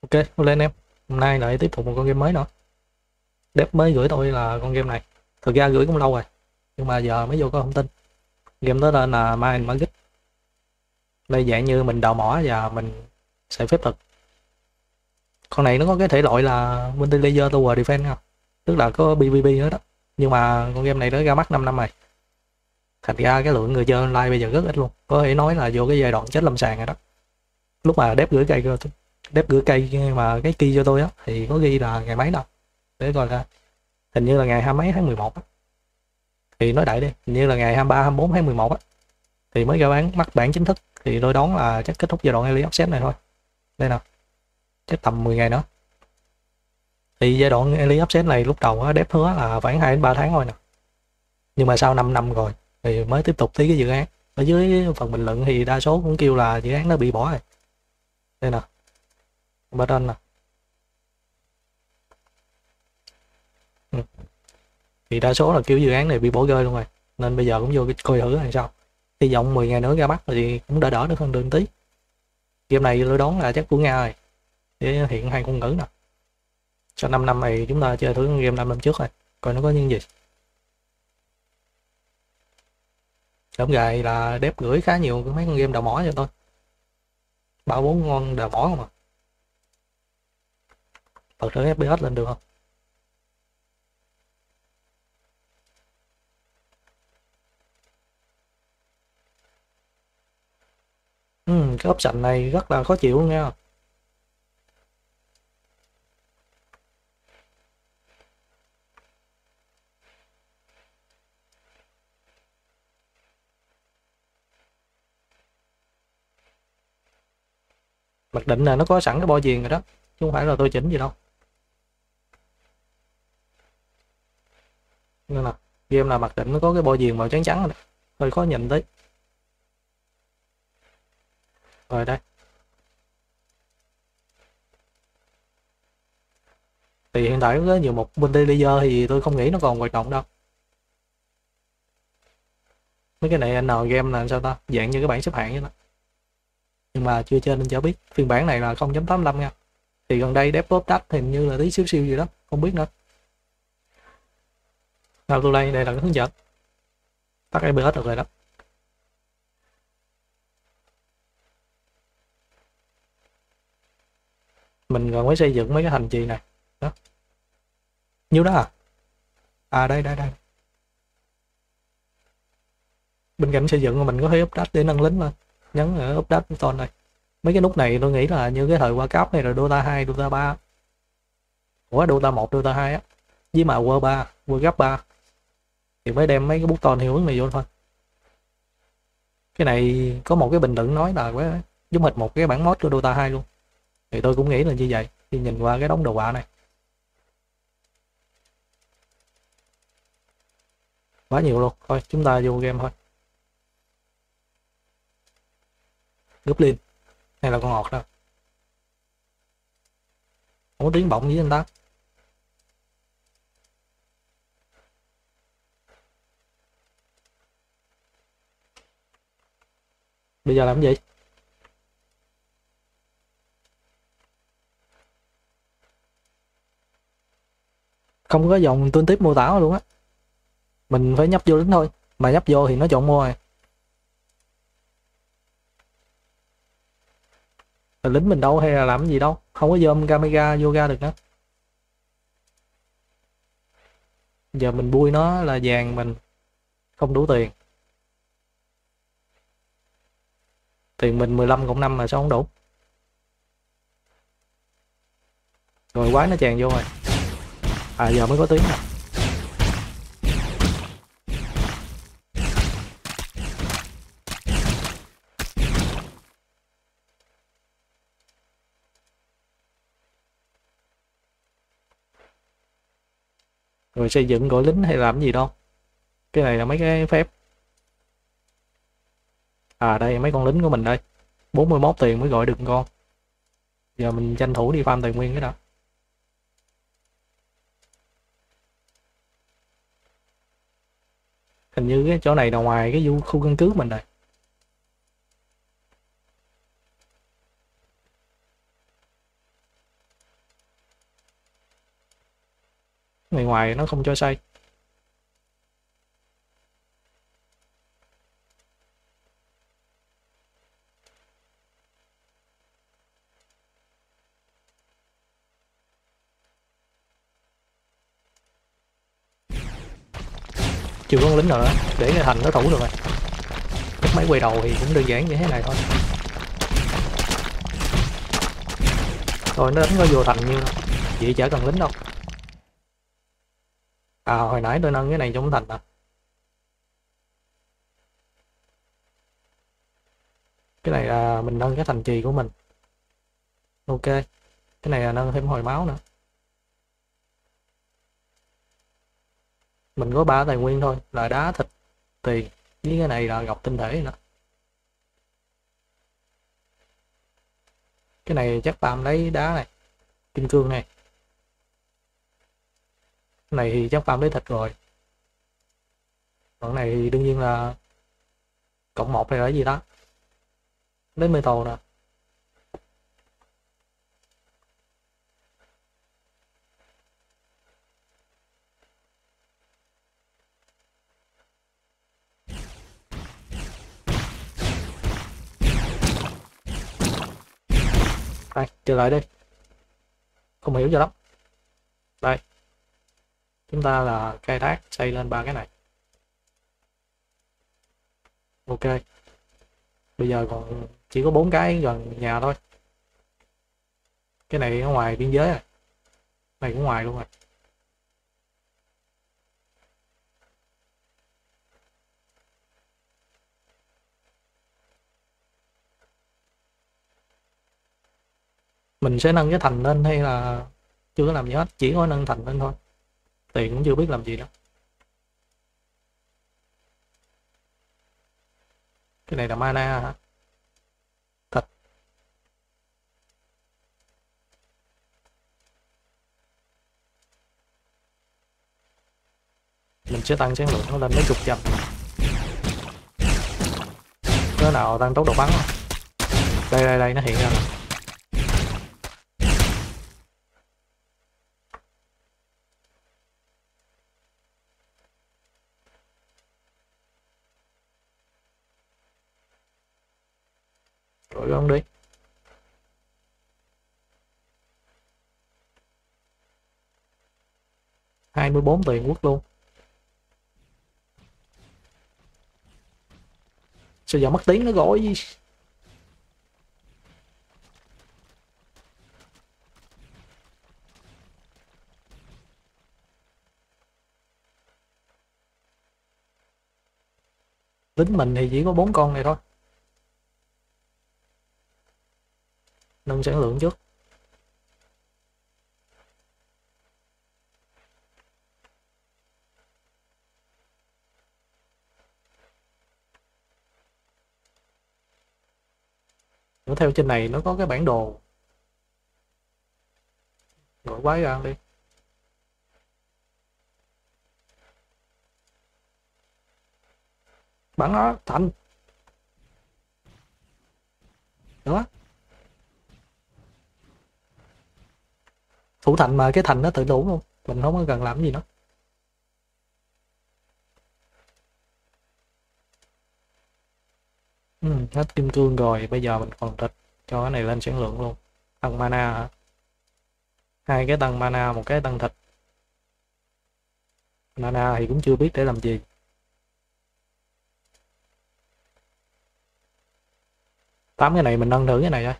Ok, lên em. Hôm nay lại tiếp tục một con game mới nữa. Dev mới gửi tôi là con game này. Thực ra gửi cũng lâu rồi, nhưng mà giờ mới vô có thông tin. Game đó tên là Mine Market. Đây dạng như mình đào mỏ và mình sẽ phép thuật. Con này nó có cái thể loại là Multiplayer Tower Defense không? Tức là có PvP nữa đó. Nhưng mà con game này nó ra mắt 5 năm rồi. Thành ra cái lượng người chơi online bây giờ rất ít luôn. Có thể nói là vô cái giai đoạn chết lâm sàng rồi đó. Lúc mà Dev gửi cây mà cái key cho tôi á thì có ghi là ngày mấy đâu. Để coi ra. Hình như là ngày 20 mấy tháng 11 á. Thì nói đại đi, hình như là ngày 23 24 tháng 11 á thì mới ra mắt bản chính thức, thì tôi đoán là chắc kết thúc giai đoạn early access này thôi. Đây nào, chắc tầm 10 ngày nữa. Thì giai đoạn early access này lúc đầu á đếp hứa là khoảng 2 đến 3 tháng thôi nè. Nhưng mà sau 5 năm rồi thì mới tiếp tục tí cái dự án. Ở dưới phần bình luận thì đa số cũng kêu là dự án nó bị bỏ rồi. Đây nè, bên trên nè. Ừ. Thì đa số là kêu dự án này bị bỏ rơi luôn rồi. Nên bây giờ cũng vô coi thử là sao. Hy vọng 10 ngày nữa ra mắt thì cũng đỡ được hơn đường tí. Game này tôi đoán là chắc của Nga rồi. Để hiện hai ngôn ngữ nè. Sau 5 năm này chúng ta chơi thử game 5 năm trước rồi. Coi nó có những gì. Đống gài là đép gửi khá nhiều mấy con game đào mỏ cho tôi. 3 4 ngon đào mỏ không à. Bật thử FPS lên được không? Cái option này rất là khó chịu luôn nha. Mặc định là nó có sẵn cái bo viền rồi đó, chứ không phải là tôi chỉnh gì đâu. Nên là game là mặc định nó có cái bo viền màu trắng trắng rồi đó. Hơi khó nhìn tí. Rồi đây. Thì hiện tại có nhiều một multiplayer thì tôi không nghĩ nó còn hoạt động đâu. Mấy cái này N game là sao ta? Dạng như cái bảng xếp hạng vậy đó. Nhưng mà chưa chơi nên chả biết. Phiên bản này là 0.85 nha. Thì gần đây dev update hình như là tí xíu xíu gì đó, không biết nữa. Nào tôi đây là cái hướng dẫn. Tắt FPS được rồi đó. Mình còn mới xây dựng mấy cái thành trì này. Đó. Nhiêu đó à? À đây. Bên cạnh xây dựng mình có thể update để nâng lính lên. Nhấn ở update button này. Mấy cái nút này tôi nghĩ là như cái thời World Cup này rồi Dota 2, Dota 3. Ủa Dota 1, Dota 2 á. Với mà World 3, World Cup 3. Thì mới đem mấy cái button hiệu ứng này vô thôi. Cái này có một cái bình luận nói là giống hệt một cái bản mod của Dota 2 luôn. Thì tôi cũng nghĩ là như vậy khi nhìn qua cái đống đồ họa này. Quá nhiều luôn. Thôi chúng ta vô game thôi. Goblin hay là con ngọt đó. Không có tiếng bọng với anh ta. Bây giờ làm cái gì? Không có dòng tương tiếp mô tả luôn á. Mình phải nhấp vô lính thôi. Mà nhấp vô thì nó chọn mua rồi. Là lính mình đâu hay là làm cái gì đâu. Không có dơm camera vô ra được nữa. Giờ mình bui nó là vàng mình không đủ tiền. Tiền mình 15 cộng 5 mà sao không đủ. Rồi quái nó tràn vô rồi. À giờ mới có tiếng nè. Rồi xây dựng gọi lính hay làm gì đâu. Cái này là mấy cái phép. À đây mấy con lính của mình đây. 41 tiền mới gọi được con. Giờ mình tranh thủ đi farm tài nguyên cái đó. Hình như cái chỗ này là ngoài cái khu căn cứ mình này. Ngoài ngoài nó không cho xây. Chưa có con lính nào nữa, để cái thành nó thủ được rồi. Các máy quay đầu thì cũng đơn giản như thế này thôi. Rồi nó đánh có vô thành như vậy, chả cần lính đâu. À hồi nãy tôi nâng cái này trong thành à. Cái này là mình nâng cái thành trì của mình. Ok, cái này là nâng thêm hồi máu nữa. Mình có 3 tài nguyên thôi, là đá, thịt, tiền, với cái này là ngọc tinh thể nữa. Cái này chắc farm lấy đá này, kim cương này. Cái này thì chắc farm lấy thịt rồi. Còn này thì đương nhiên là cộng 1 hay là cái gì đó. Lấy metal nè. Đây, trở lại đi. Không hiểu cho lắm. Đây. Chúng ta là khai thác xây lên 3 cái này. Ok. Bây giờ còn chỉ có 4 cái gần nhà thôi. Cái này ở ngoài biên giới rồi. Này cũng ngoài luôn rồi. Mình sẽ nâng cái thành lên hay là chưa có làm gì hết, chỉ có nâng thành lên thôi. Tiền cũng chưa biết làm gì nữa. Cái này là mana hả? Thịt. Mình sẽ tăng sản lượng nó lên mấy chục trăm. Cái nào tăng tốc độ bắn không? Đây nó hiện ra rồi. Rồi không đi. $24 tiền quốc luôn. Sao giờ mất tiếng nó gọi gì? Lính mình thì chỉ có 4 con này thôi. Nâng sản lượng trước. Nữa theo trên này nó có cái bản đồ. Gọi quái ra đi. Bắn nó thành. Đó. Thủ thành mà cái thành nó tự đủ luôn. Mình không có cần làm gì nữa. Hết kim cương rồi, bây giờ mình còn thịt. Cho cái này lên sản lượng luôn. Tăng mana hả? 2 cái tăng mana, 1 cái tăng thịt. Mana thì cũng chưa biết để làm gì. Tám cái này mình nâng thử cái này thôi.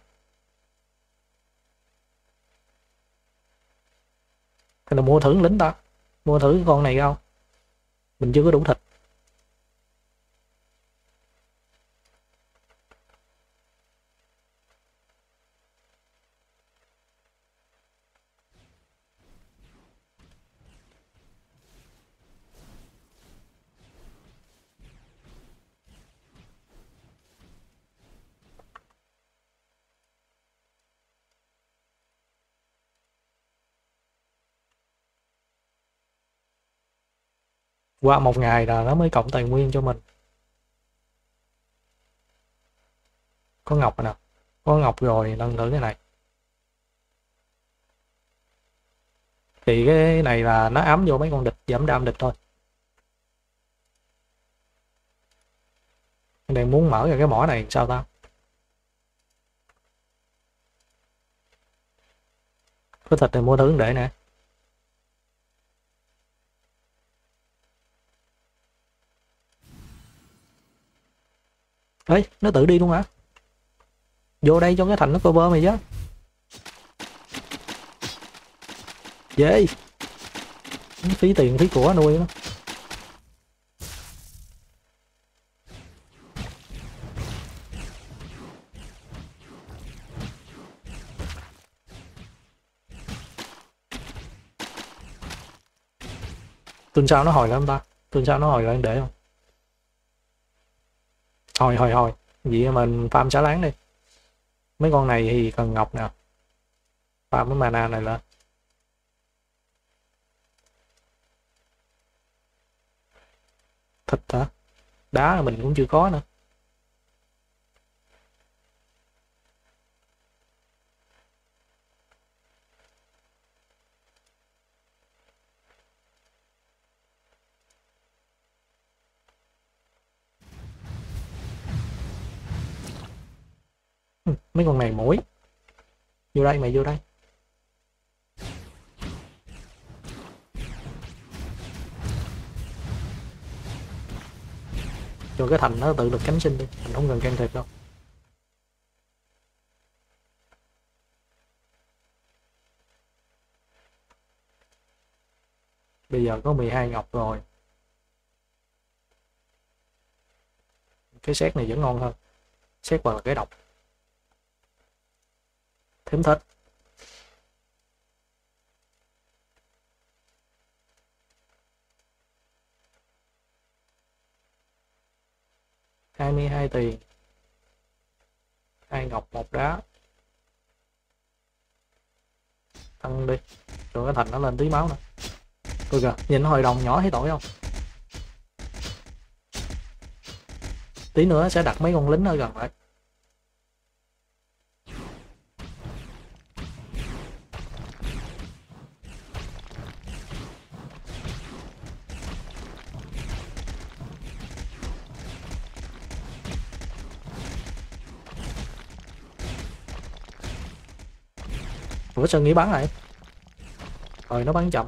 Hay là mua thử lính ta? Mua thử con này không? Mình chưa có đủ thịt. Qua 1 ngày là nó mới cộng tài nguyên cho mình. Có ngọc rồi nè. Có ngọc rồi, nâng thử cái này. Thì cái này là nó ám vô mấy con địch, giảm đam địch thôi. Mình đang muốn mở ra cái mỏ này sao ta? Có thịt thì mua tướng để nè. Ấy, nó tự đi luôn hả? Vô đây cho cái thành nó cover mày chứ. Dễ. Phí tiền phí của nuôi nó. Tuần sau nó hồi lại không ta? Tuần sau nó hồi lại để không? Hồi. Vậy mình farm xá láng đi. Mấy con này thì cần ngọc nè. Farm cái mana này lên. Thịt hả? Đá là mình cũng chưa có nữa. Mấy con này mũi. Vô đây mày, vô đây. Cho cái thành nó tự lực cánh sinh đi, mình không cần can thiệp đâu. Bây giờ có 12 ngọc rồi. Cái xét này vẫn ngon hơn. Xét vào là cái độc. Thêm thịt. $22 tiền. 2 ngọc 1 đá. Tăng đi. Rồi cái thành nó lên tí máu nè. Coi kìa, nhìn hồi đồng nhỏ thấy tội không? Tí nữa sẽ đặt mấy con lính ở gần lại. Ủa sao nghĩ bắn lại? Rồi nó bắn chậm.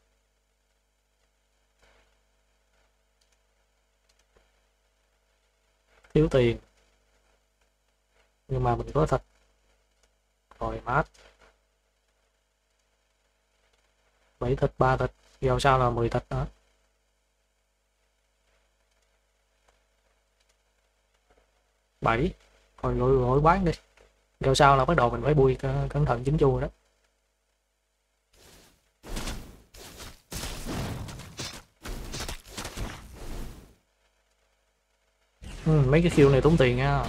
Thiếu tiền. Nhưng mà mình có thịt. Rồi mát. 7 thịt, 3 thịt. Giờ sao là 10 thịt nữa. Bảy. Rồi gọi bán đi. Giờ sao là bắt đầu mình phải bui cẩn thận chính chu rồi đó. Mấy cái khiêu này tốn tiền nha.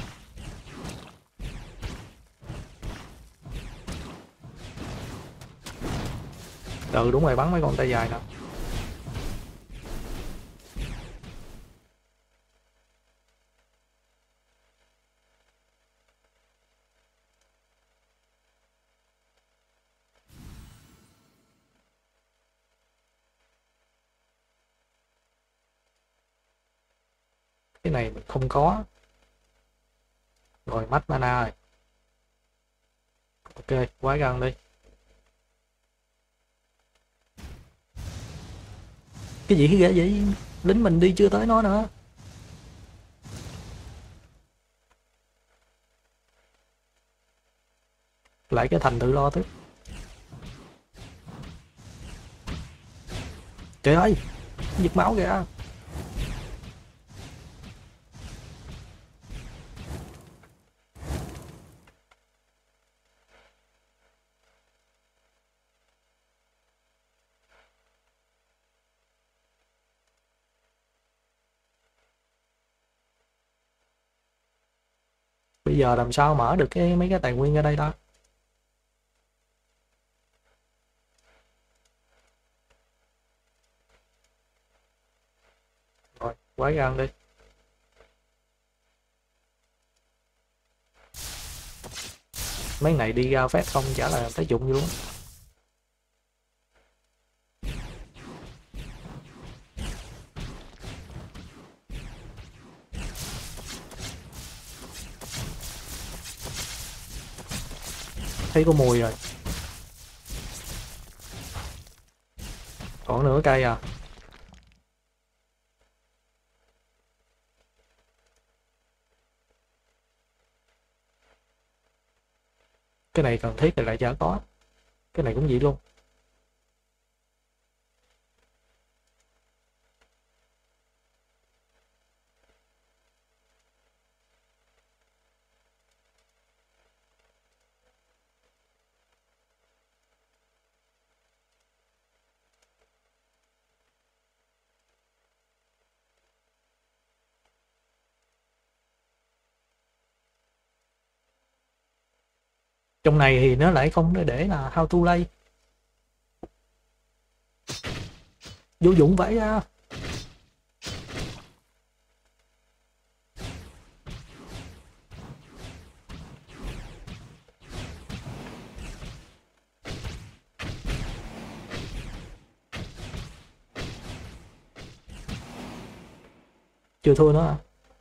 Ừ đúng rồi, bắn mấy con tay dài nè. Cái này mình không có. Rồi mất mana rồi. Ok, quá gần đi. Cái gì ghê vậy? Lính mình đi chưa tới nó nữa. Lại cái thành tự lo tiếp. Trời ơi, giật máu kìa. Bây giờ làm sao mở được mấy cái tài nguyên ở đây ta? Rồi, quái gan đi. Mấy này đi ra phát không chả là tác dụng gì luôn. Thấy có mùi rồi. Còn nửa cây à. Cái này cần thiết thì lại chả có. Cái này cũng vậy luôn. Trong này thì nó lại không để là how to play. Vô dụng vãi ra. Chưa thua nữa à?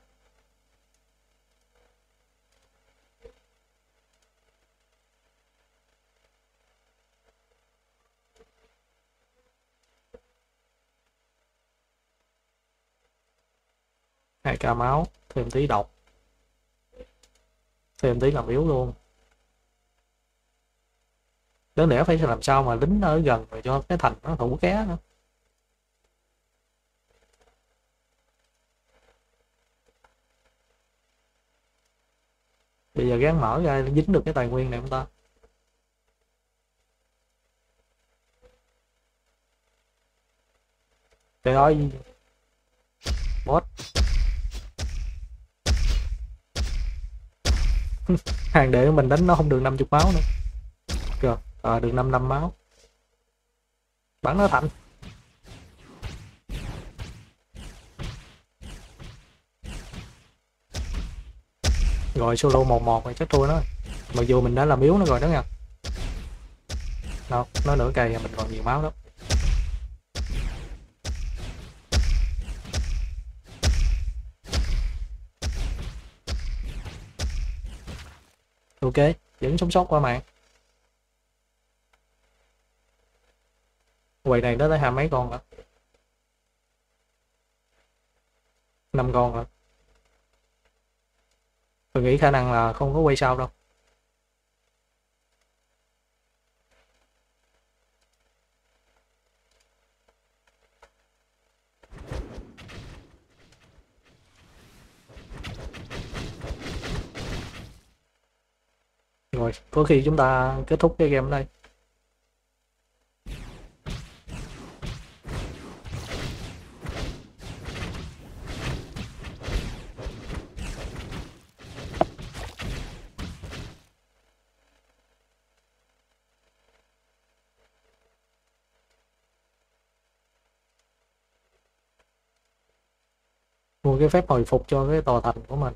Hai ca máu, thêm tí độc, thêm tí làm yếu luôn. Đáng lẽ phải làm sao mà lính ở gần rồi cho cái thành nó thủ ké nữa. Bây giờ gán mở ra dính được cái tài nguyên này không ta? Trời ơi. Boss. Hàng để mình đánh nó không được 50 máu nữa. Được, được 55 máu. Bắn nó thành. Rồi solo 1-1 rồi chắc thua nó. Mặc dù mình đã làm yếu nó rồi đó nha. Đâu, nó nửa cây mình còn nhiều máu đó. Ok, vẫn sống sót qua mạng. Quầy này nó tới 20 mấy con rồi. 5 con rồi. Tôi nghĩ khả năng là không có quay sau đâu. Rồi, có khi chúng ta kết thúc cái game ở đây. Mua cái phép hồi phục cho cái tòa thành của mình.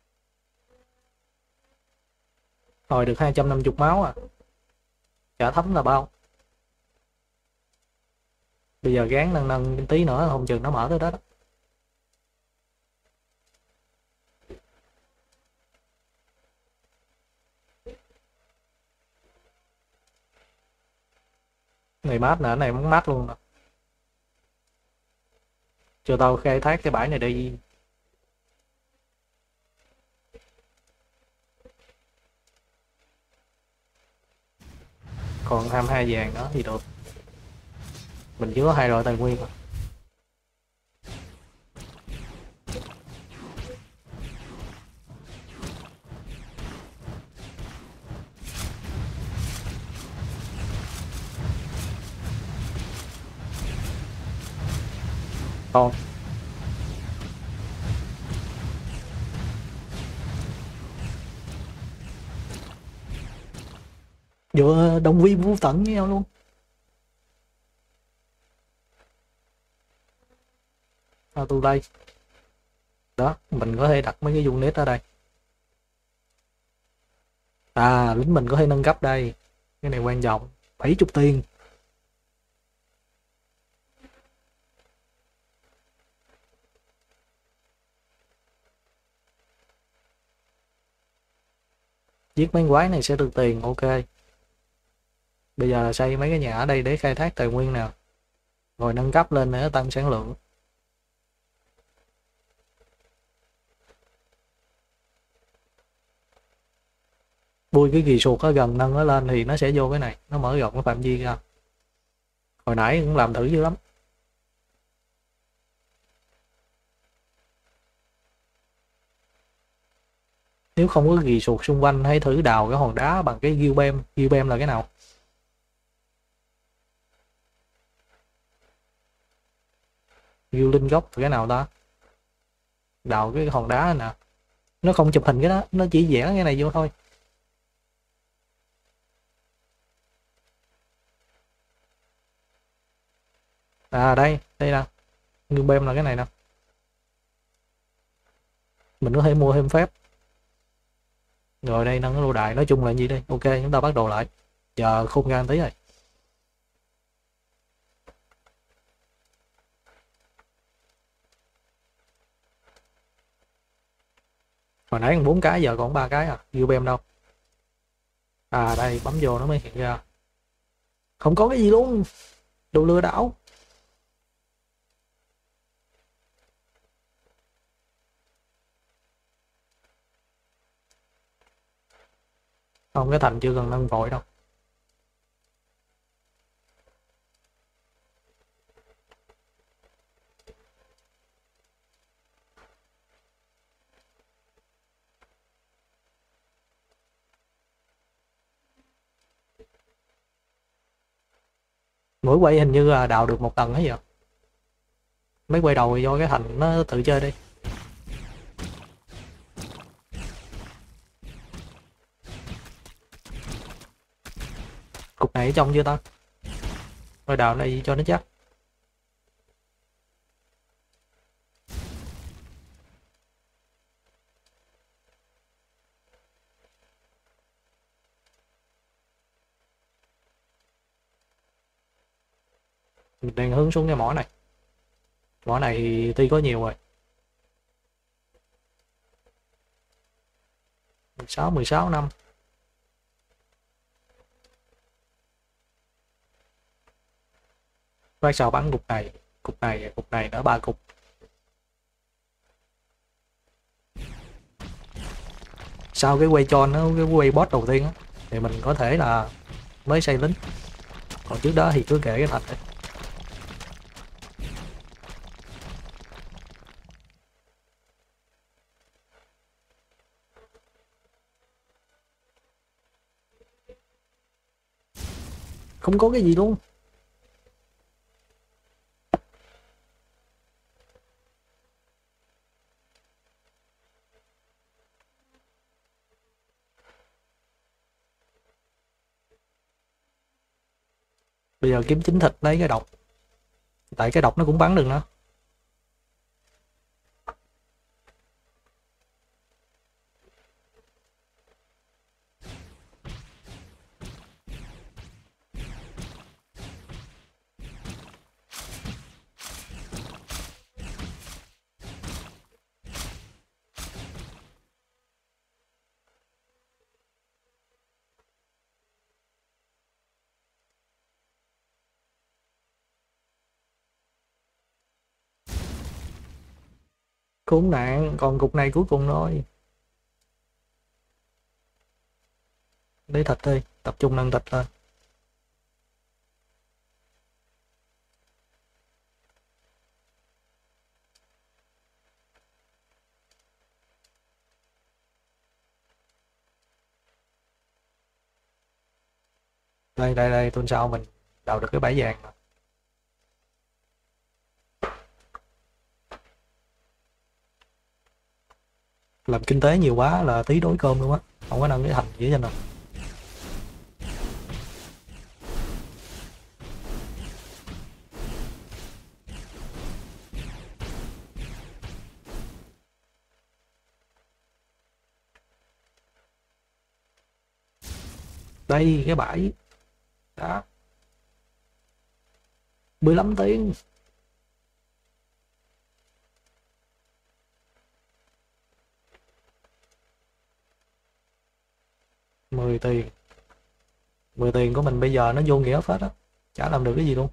Hồi được 250 máu à. Chả thấm là bao. Bây giờ gán nâng nâng tí nữa không chừng nó mở tới đó đó. Này mát nè, này muốn mát luôn nè. Cho tao khai thác cái bãi này đi. Còn 22 vàng đó thì được. Mình chỉ có 2 loại tài nguyên. Còn vừa động viên vô tận với nhau luôn. Tôi đây. Đó, mình có thể đặt mấy cái unit ở đây. Lính mình có thể nâng cấp đây. Cái này quan trọng. 70 tiền. Giết mấy quái này sẽ được tiền, ok. Bây giờ là xây mấy cái nhà ở đây để khai thác tài nguyên nè, rồi nâng cấp lên để tăng sản lượng. Bui cái kỳ sụt ở gần nâng nó lên thì nó sẽ vô cái này, nó mở rộng cái phạm vi ra. Hồi nãy cũng làm thử dữ lắm. Nếu không có kỳ sụt xung quanh, hãy thử đào cái hòn đá bằng cái geobem. Geobem là cái nào? Geolink gốc là cái nào ta? Đào cái hòn đá nè, nó không chụp hình cái đó, nó chỉ vẽ cái này vô thôi. À đây, đây nè, geobem là cái này nè. Mình có thể mua thêm phép. Rồi đây nâng cái lô đài, nói chung là gì đây? Ok, chúng ta bắt đầu lại. Giờ khung ra tí rồi. Hồi nãy còn 4 cái, giờ còn 3 cái à. Geobem đâu? À đây, bấm vô nó mới hiện ra. Không có cái gì luôn. Đồ lừa đảo. Không, cái thành chưa cần nâng vội đâu. Mỗi quay hình như là đào được một tầng hết vậy. Mấy quay đầu do cái thành nó tự chơi đi. Cục này ở trong chưa ta? Rồi đào này cho nó chắc. Mình đang hướng xuống cái mỏ này. Mỏ này thì tuy có nhiều rồi. 16 năm. Vai sao bắn cục này nữa 3 cục. Sau cái quay tròn nó, cái quay boss đầu tiên á, thì mình có thể là mới xây lính. Còn trước đó thì cứ kể cái thành đấy. Không có cái gì luôn. Bây giờ kiếm chính thịt lấy cái độc. Tại cái độc nó cũng bắn được nữa. Khốn nạn, còn cục này cuối cùng thôi. Lấy thịt đi, tập trung nâng thịt lên. Đây, tuần sau mình đào được cái bãi vàng rồi. Làm kinh tế nhiều quá là tí đói cơm luôn á, không có nâng cái thành dễ cho nào. Đây cái bãi đó, 15 tiếng. $10. 10 tiền của mình bây giờ nó vô nghĩa phết á, chả làm được cái gì luôn.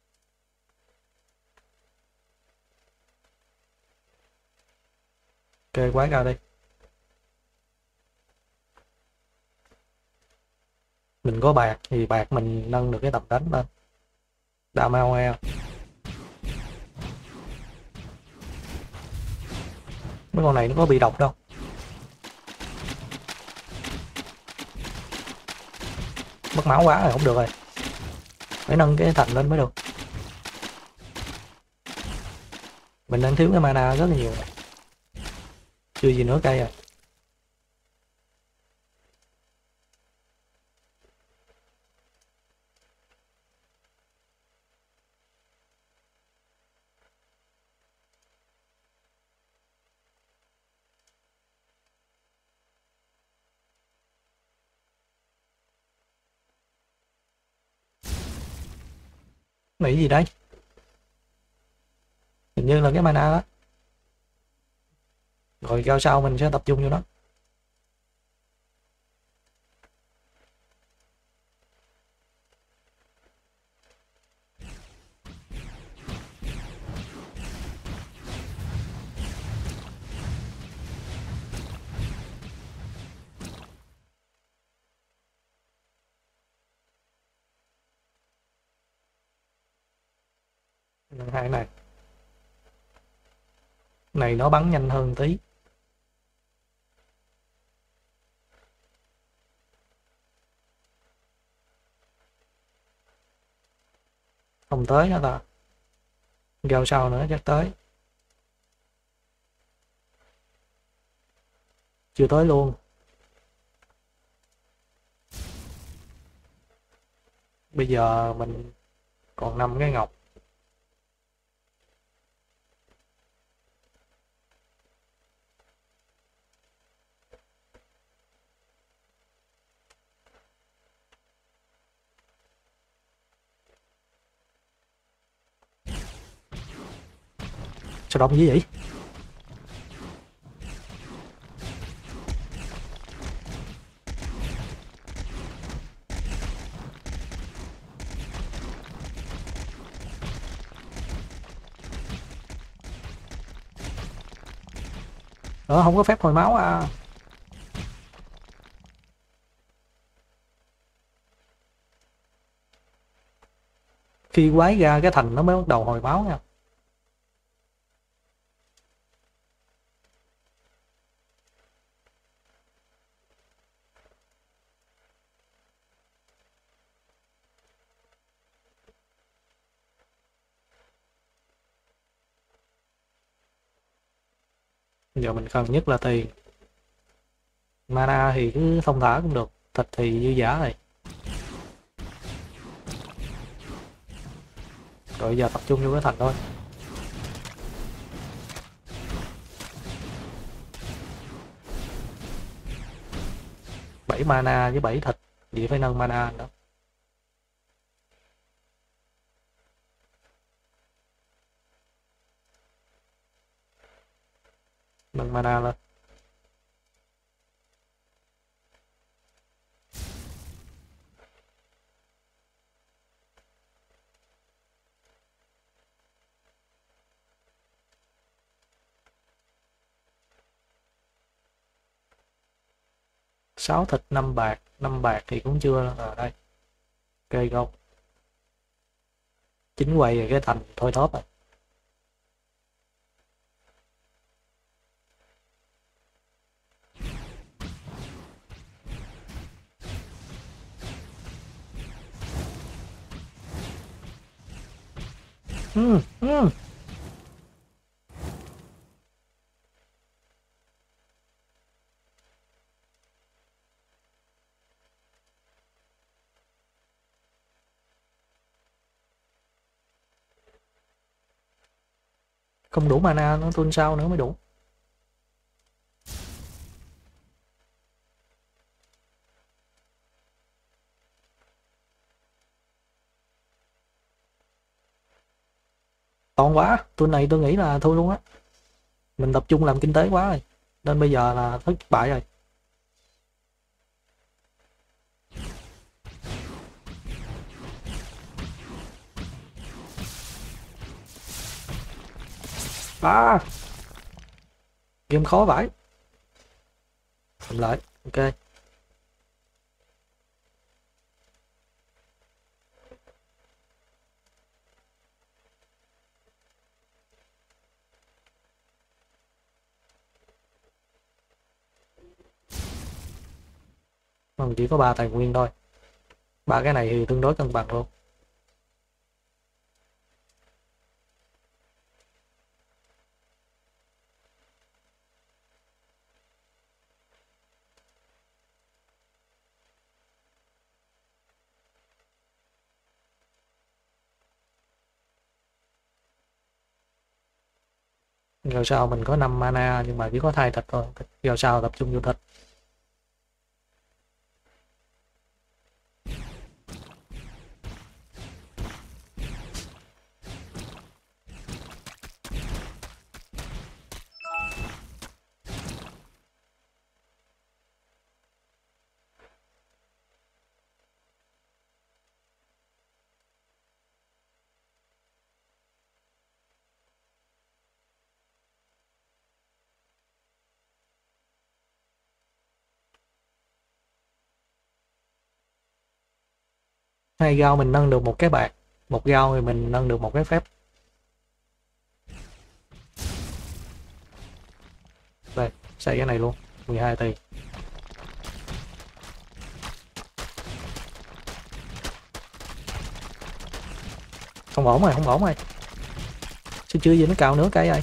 Ok, quái ra đi. Mình có bạc thì bạc mình nâng được cái tầm đánh lên. Đa mau e. Mấy con này nó có bị độc đâu. Mất máu quá rồi, không được rồi. Phải nâng cái thành lên mới được. Mình đang thiếu cái mana rất là nhiều rồi. Chưa gì nữa cây rồi. Nghĩ gì đấy? Hình như là cái mana đó. Rồi giao sau mình sẽ tập trung vô đó. Hai này. Này nó bắn nhanh hơn tí. Không tới nữa ta. Giao sau nữa chắc tới. Chưa tới luôn. Bây giờ mình còn 5 cái ngọc. Sao đông dữ vậy? Không có phép hồi máu à. Khi quái ra cái thành nó mới bắt đầu hồi máu nha. Bây giờ mình cần nhất là tiền. Mana thì cứ thông thả cũng được. Thịt thì dư dả rồi. Rồi giờ tập trung vô cái thành thôi. 7 mana với 7 thịt. Vậy phải nâng mana nữa. Nâng mana lên. Sáu thịt 5 bạc. 5 bạc thì cũng chưa ở đây. Ok go. Chính quay cái thành thôi thóp rồi. Không đủ mana nó tuôn sao nữa mới đủ. Toàn quá, tuần này tôi nghĩ là thôi luôn á. Mình tập trung làm kinh tế quá rồi. Nên bây giờ là thất bại rồi. À, game khó vãi. Làm lại, ok. Mình chỉ có 3 tài nguyên thôi. Ba cái này thì tương đối cân bằng luôn. Rồi sao mình có 5 mana nhưng mà chỉ có 2 thịt thôi. Rồi sao tập trung vô thịt. Hai gao mình nâng được một cái bạc, một gao thì mình nâng được một cái phép. Đây, xây cái này luôn, 12 tiền. Không ổn rồi, không ổn rồi. Chứ chưa gì nó cao nữa cái ơi.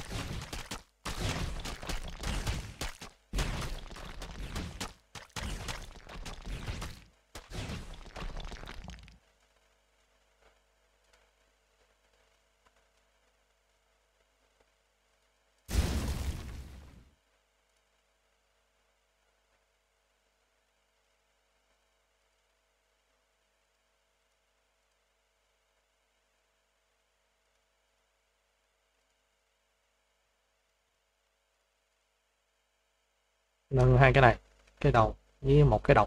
Nâng hai cái này, cái đầu với một cái độc,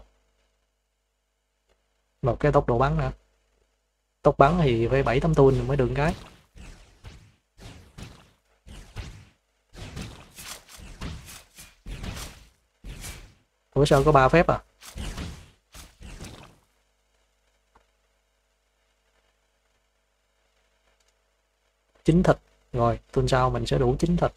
một cái tốc độ bắn nữa. Tốc bắn thì phải 7 8 tuôn mới được cái. Ủa sao có 3 phép à? 9 thịt. Rồi, tuần sau mình sẽ đủ 9 thịt.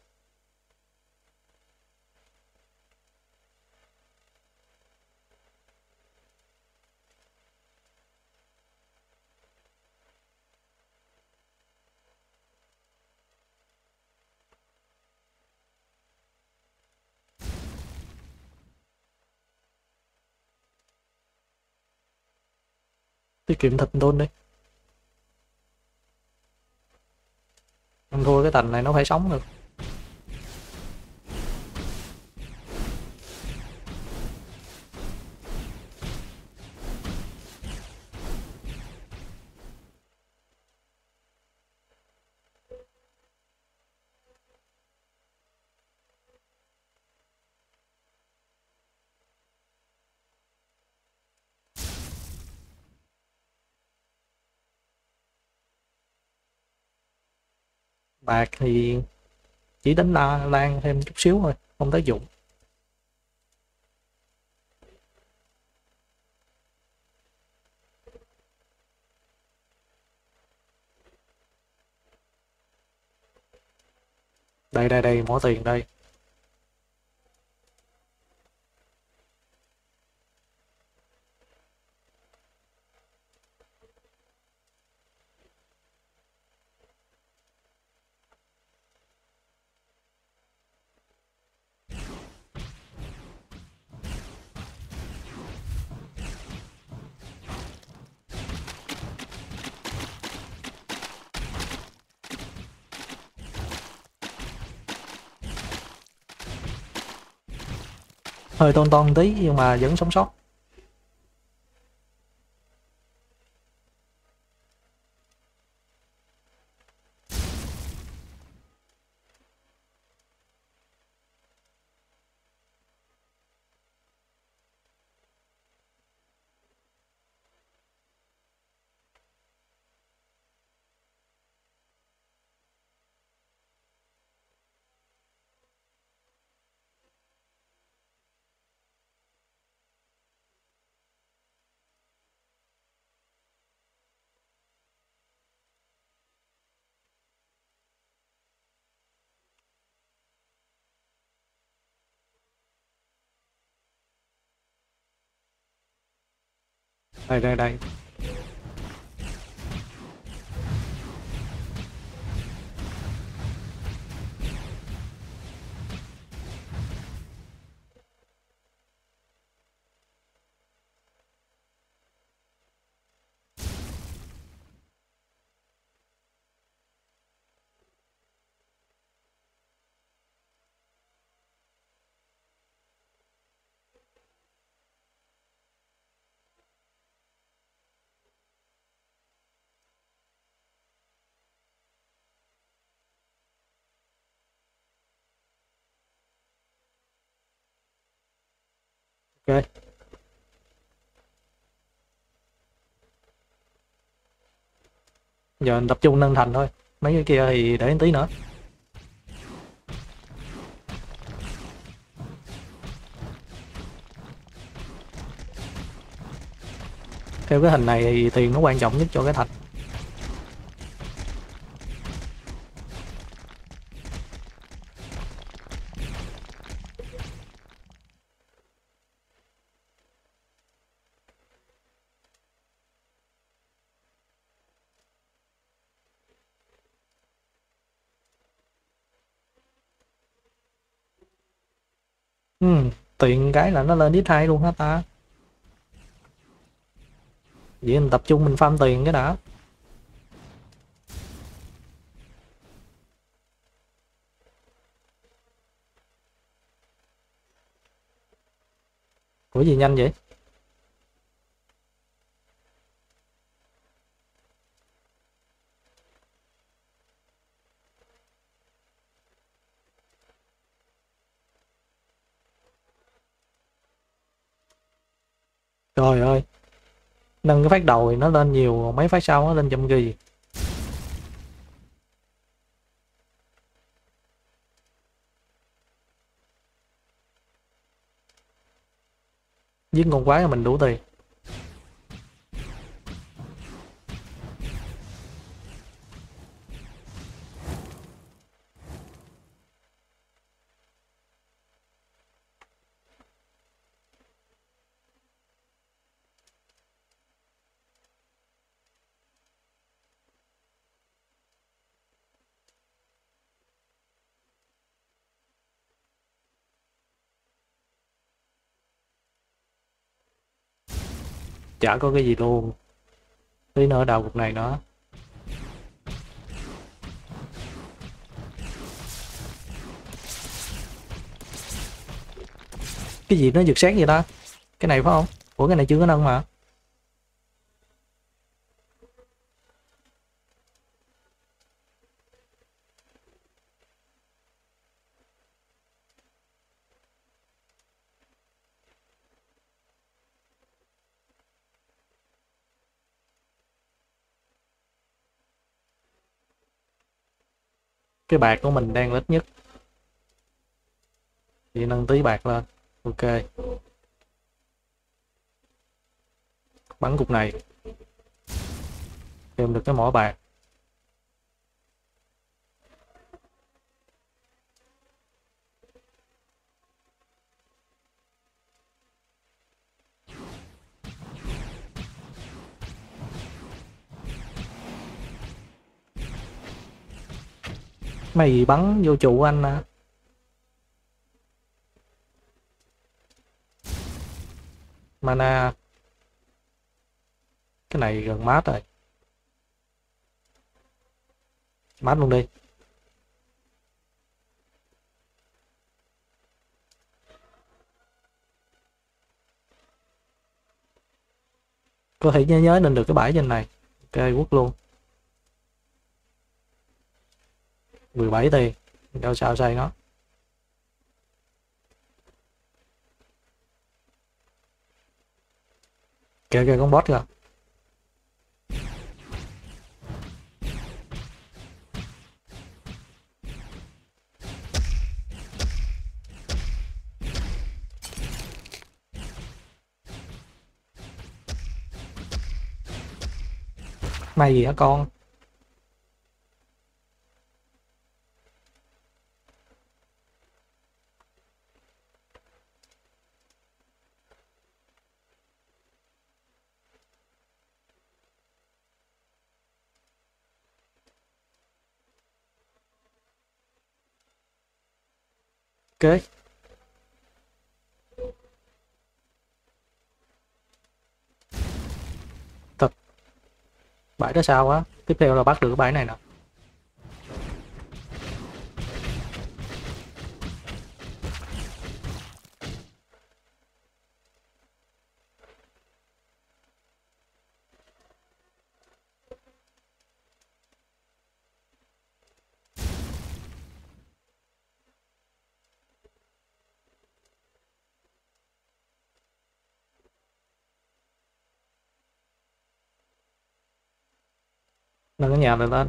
Tiết kiệm thịt tuôn đi. Ăn thua cái tành này nó phải sống được. Bạc thì chỉ đánh lan thêm chút xíu thôi, không tác dụng. Đây đây đây, mỏ tiền đây. Hơi ton ton tí nhưng mà vẫn sống sót. Đây đây đây. Ok, giờ mình tập trung nâng thành thôi, mấy cái kia thì để tí nữa. Theo cái hình này thì tiền nó quan trọng nhất cho cái thành. Tiền cái là nó lên ít hai luôn hả ta? Vậy mình tập trung mình farm tiền cái đã. Ủa gì nhanh vậy? Trời ơi, nâng cái phát đầu thì nó lên nhiều, mấy phát sau nó lên chậm gì. Giết con quái là mình đủ tiền. Chả có cái gì luôn. Tí nữa đào cục này nữa. Cái gì nó giật xét vậy ta? Cái này phải không? Ủa cái này chưa có nâng mà. Cái bạc của mình đang ít nhất. Thì nâng tí bạc lên. Ok. Bắn cục này. Thêm được cái mỏ bạc. Mày bắn vô trụ anh à. Mana. Cái này gần mát rồi. Mát luôn đi. Có thể nhớ nên được cái bãi trên này. Ok quất luôn. 17 tiền. Đâu sao xây nó. Kìa kìa con boss kìa. Mày gì hả con? Ok, thật bãi đó sao quá. Tiếp theo là bắt được cái bãi này nè. Nâng cái nhà này lên.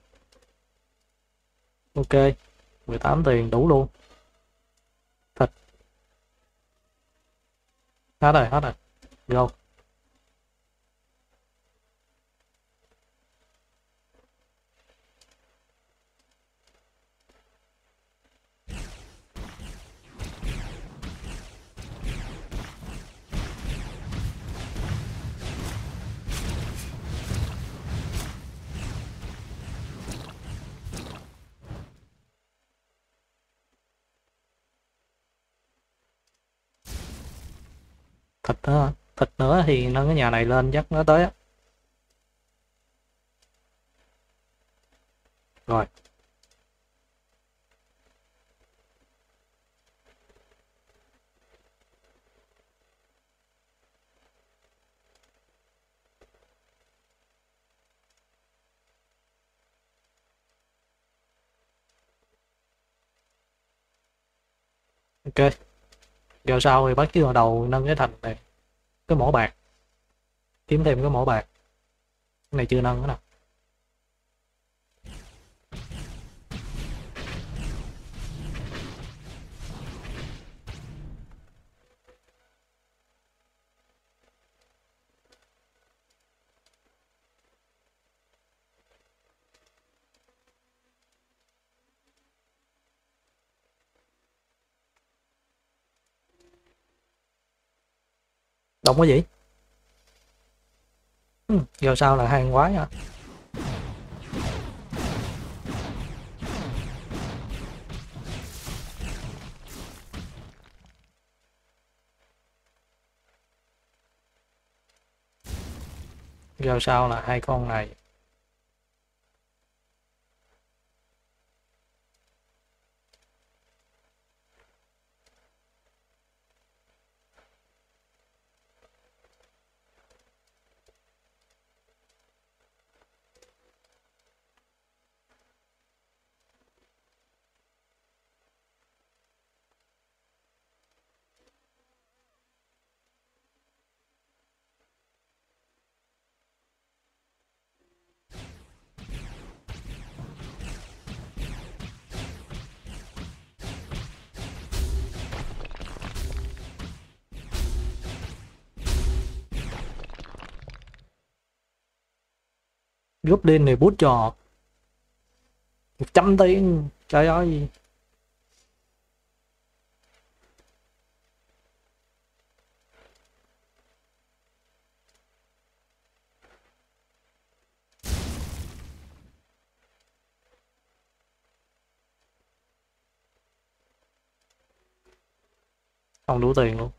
Ok, 18 tiền đủ luôn. Thịt, hết rồi. Vô. Thịt nữa hả? Thịt nữa thì nâng cái nhà này lên chắc nó tới á. Rồi, ok. Giờ sau thì bắt chứ vào đầu nâng cái thành này. Cái mỏ bạc. Kiếm thêm cái mỏ bạc. Cái này chưa nâng nữa nè. Đông cái gì? Giờ sau là hàng quái hả? Giờ sau là hai con này. Goblin này bút cho 100 tiền. Trời ơi. Không đủ tiền luôn.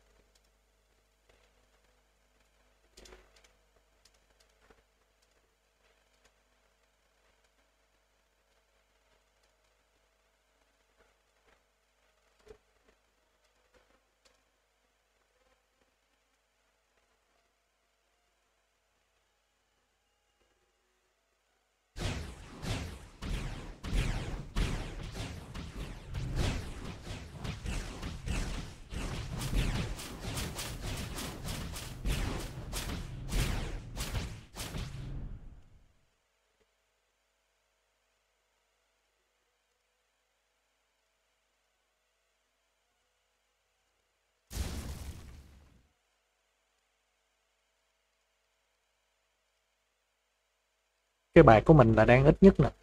Cái bạc của mình là đang ít nhất nè.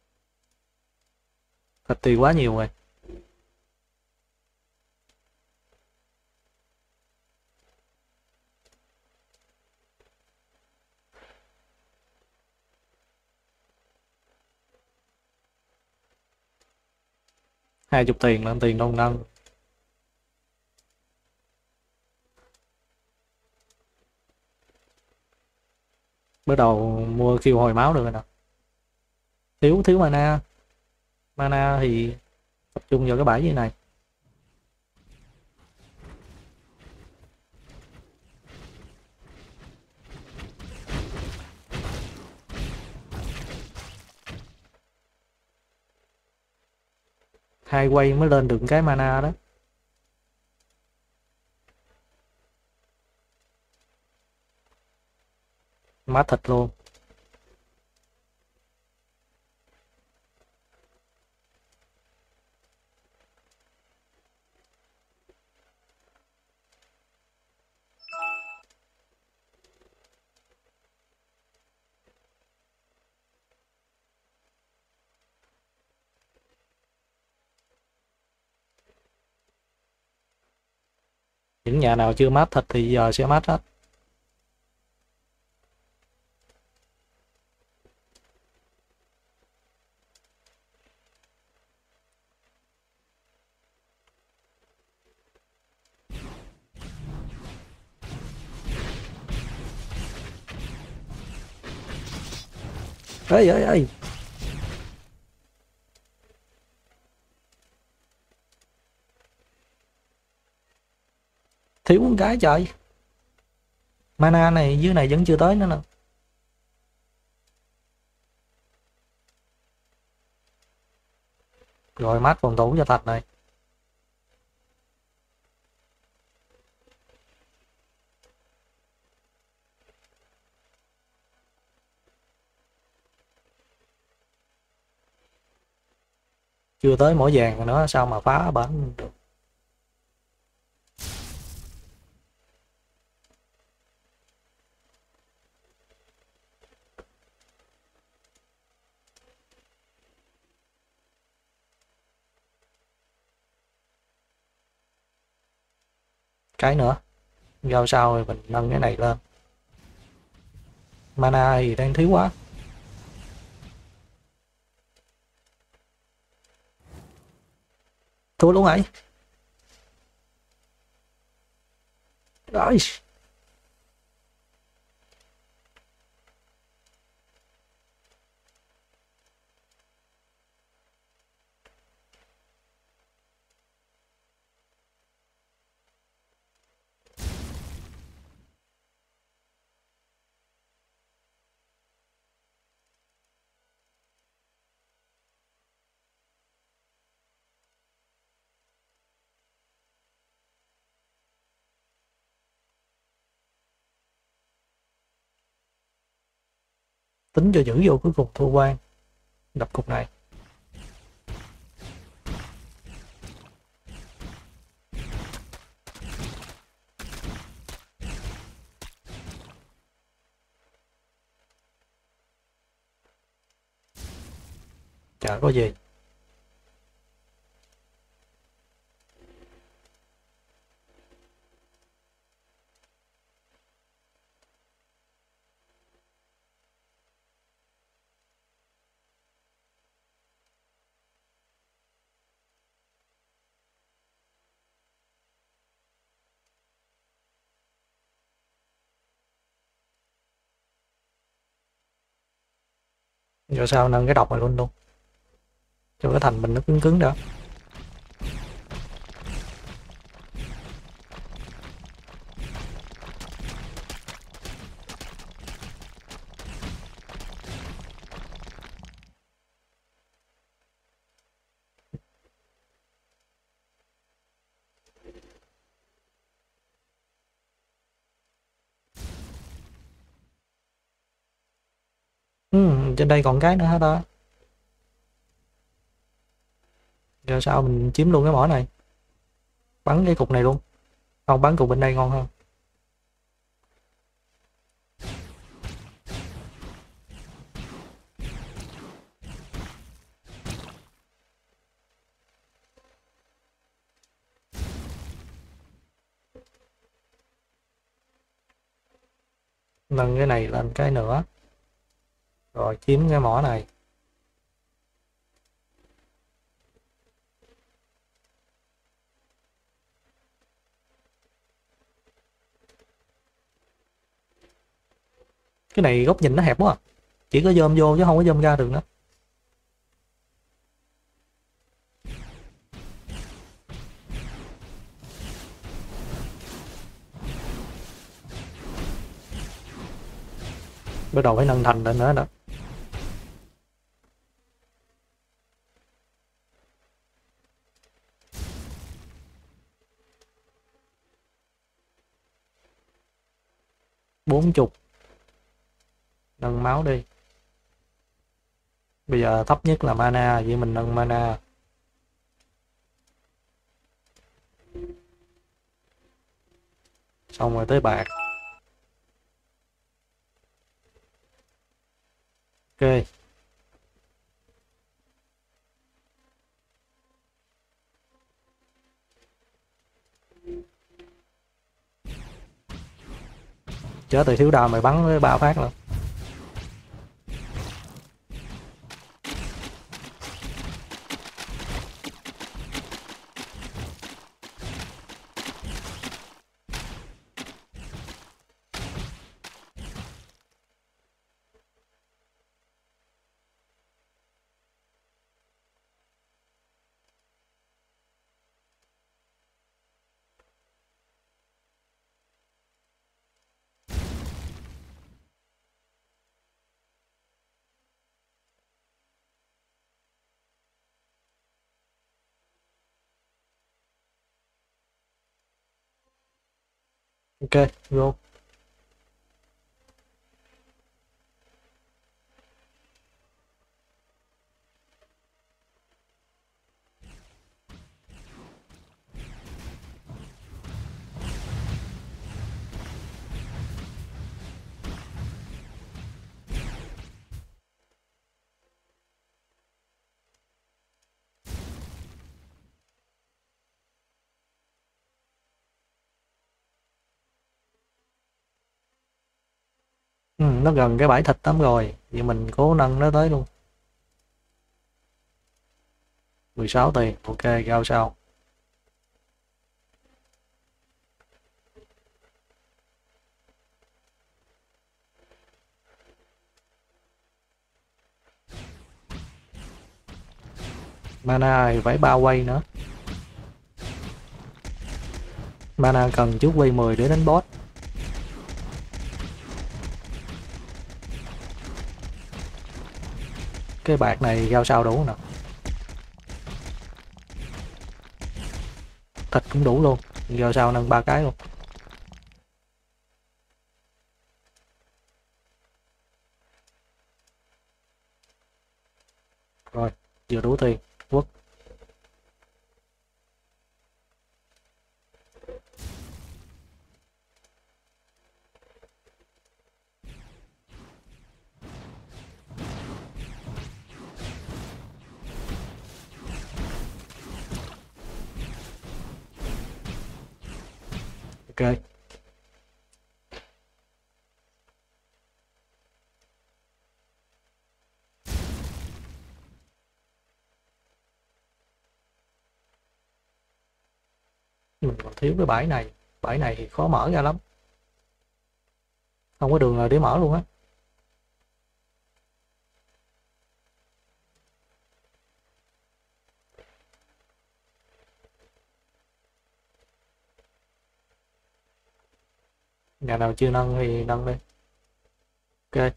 Thịt thì quá nhiều rồi. 20 tiền lên tiền đâu nâng. Bắt đầu mua kêu hồi máu được rồi nè. Thiếu mana. Mana thì tập trung vào cái bãi như này. Hai quay mới lên được cái mana đó. Má thịt luôn. Những nhà nào chưa mát thịt thì giờ sẽ mát hết. Ê ê ê. Thiếu một cái trời. Mana này dưới này vẫn chưa tới nữa nè. Rồi mát phòng thủ cho thạch này. Chưa tới mỏ vàng nữa sao mà phá bản được. Cái nữa. Giao sau rồi mình nâng cái này lên. Mana thì đang thiếu quá. Thua luôn ấy. Rồi. Tính cho giữ vô cuối cùng thua quan. Đập cục này. Chả có gì. Rồi sao nâng cái độc này luôn cho cái thành mình nó cứng cứng đã. Trên đây còn cái nữa hả ta? Giờ sao mình chiếm luôn cái mỏ này. Bắn cái cục này luôn. Không, bắn cục bên đây ngon hơn. Nâng cái này lên cái nữa. Rồi chiếm cái mỏ này. Cái này góc nhìn nó hẹp quá à. Chỉ có zoom vô chứ không có zoom ra được nữa. Bắt đầu phải nâng thành lên nữa đó. Bốn chục. Nâng máu đi. Bây giờ thấp nhất là mana, vậy mình nâng mana. Xong rồi tới bạc. Ok. Chết rồi, thiếu đào mày bắn với 3 phát luôn. Ok, vô. Nó gần cái bãi thịt lắm rồi, vậy mình cố nâng nó tới luôn. 16 tiền, ok, giao sao. Mana thì phải 3 quay nữa. Mana cần trước quay 10 để đánh boss. Cái bạc này giao sao đủ nè. Thịt cũng đủ luôn, giao sao nâng 3 cái luôn. Rồi, vừa đủ tiền, quất. Ok. Mình còn thiếu cái bãi này. Bãi này thì khó mở ra lắm. Không có đường nào để mở luôn á. Nhà nào chưa nâng thì nâng đi. Ok.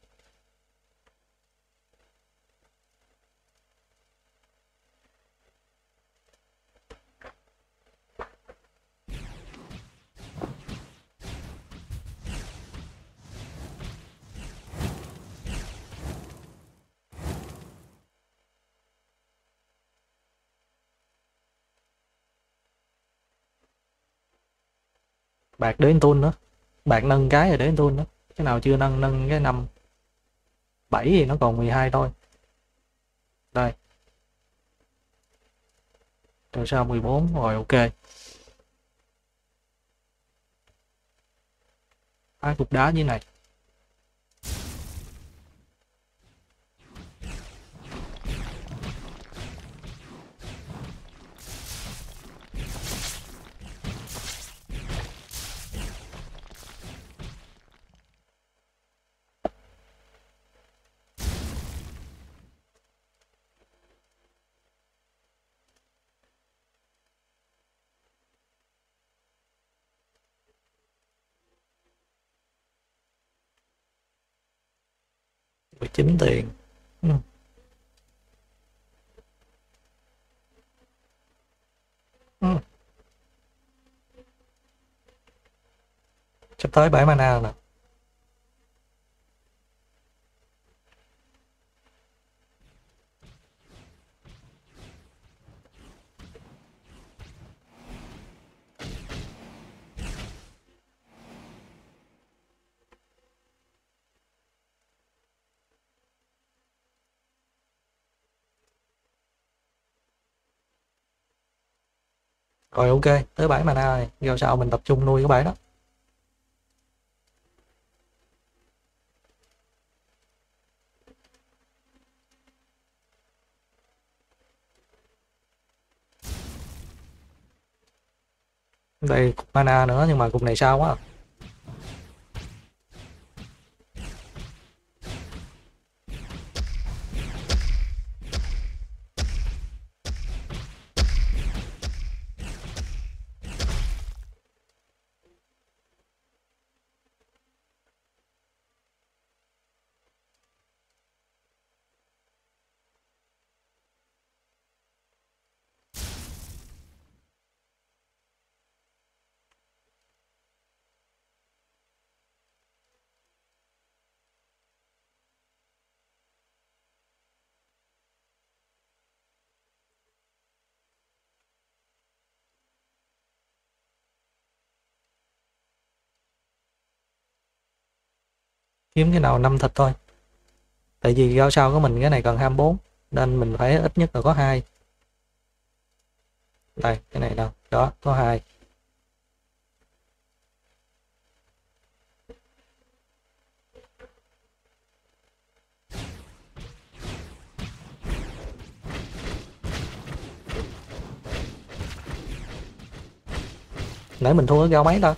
Bạc đến tuôn nữa. Bạc nâng cái rồi đến tuôn nữa. Cái nào chưa nâng, nâng cái 5. 7 thì nó còn 12 thôi. Đây. Rồi sao 14 rồi, ok. Hai cục đá như này. 19 tiền. Ừ. Ừ. Sắp tới 7 mana nè. Rồi ok, tới 7 mana rồi, giờ sau mình tập trung nuôi cái bãi đó. Đây cục mana nữa nhưng mà cục này sao quá. Kiếm cái nào 5 thịt thôi. Tại vì giao sao của mình cái này cần 24 nên mình phải ít nhất là có 2. Đây, cái này đâu? Đó, có 2. Nãy mình thua cái gao mấy ta?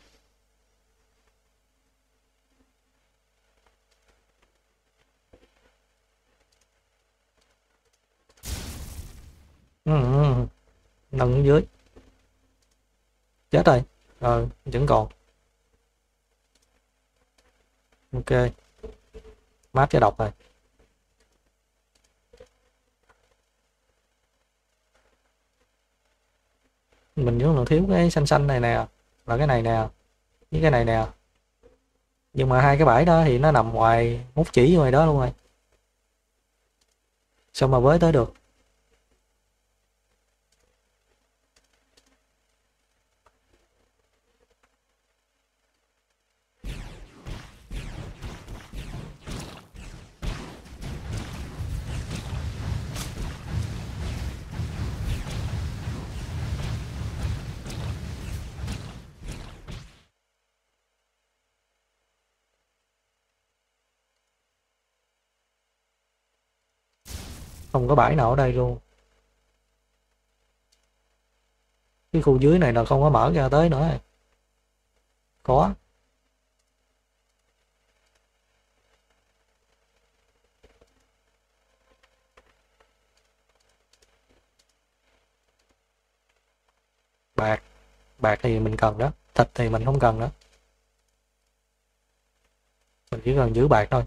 Ừ, ừ. Nâng ở dưới. Chết rồi. Vẫn còn. Ok, mát cho độc rồi. Mình nhớ là thiếu cái xanh xanh này nè, là cái này nè, với cái này nè. Nhưng mà hai cái bãi đó thì nó nằm ngoài mút chỉ ngoài đó luôn rồi. Sao mà với tới được? Không có bãi nào ở đây luôn. Cái khu dưới này là không có mở ra tới nữa rồi. Có. Bạc. Bạc thì mình cần đó. Thịt thì mình không cần nữa. Mình chỉ cần giữ bạc thôi.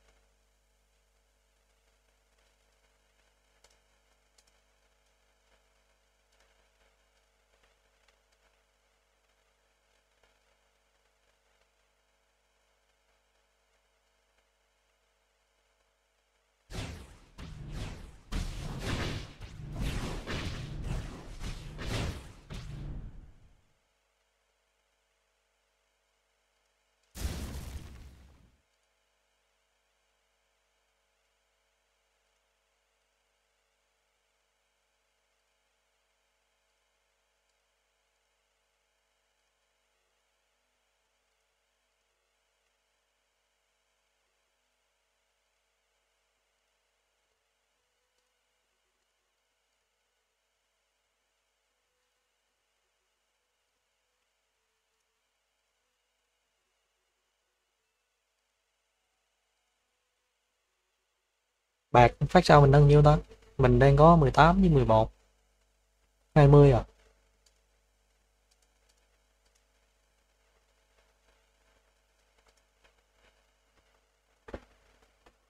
Bạc phát sao mình nâng nhiêu ta? Mình đang có 18 với 11. 20 à?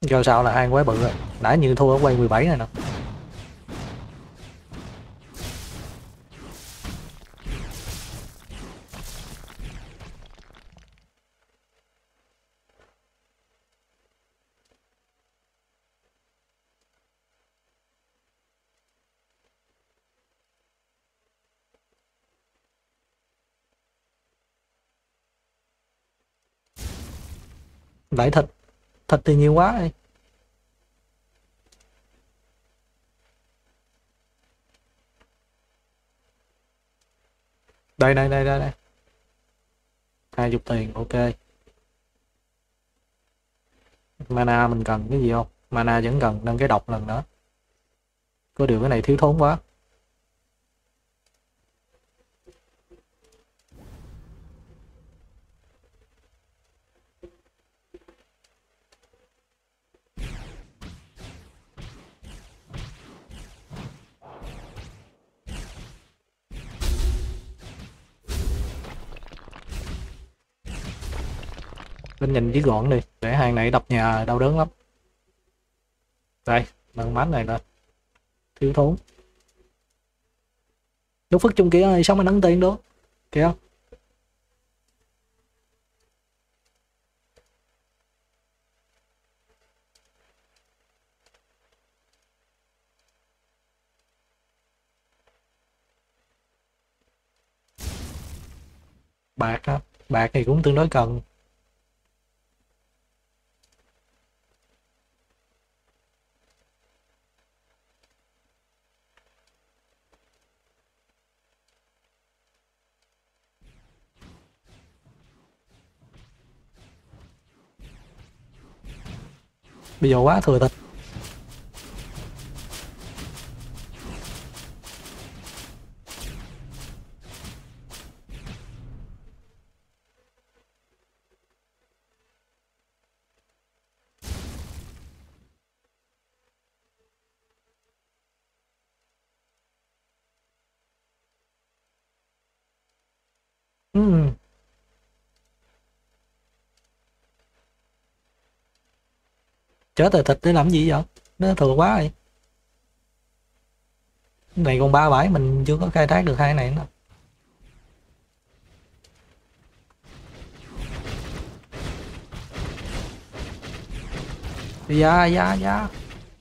do sao là ăn quá bự rồi, nãy như thua ở quay 17 này nè. Lại thịt, thịt thì nhiều quá đi. Đây 20 tiền, ok. Mana mình cần cái gì không? Mana vẫn cần nâng cái độc lần nữa. Có điều cái này thiếu thốn quá. Lên nhìn chỉ gọn đi, để hàng này đập nhà đau đớn lắm. Đây, nâng mát này lên. Thiếu thốn. Lúc phức chung kia ơi, sao mà nâng tiền đó? Kìa. Bạc á, bạc thì cũng tương đối cần. Bây giờ quá thừa thịt. Ừm, Chở tờ thịt để làm gì vậy? Nó thừa quá rồi. Cái này còn 3 bãi mình chưa có khai thác được hai này nữa. Dạ.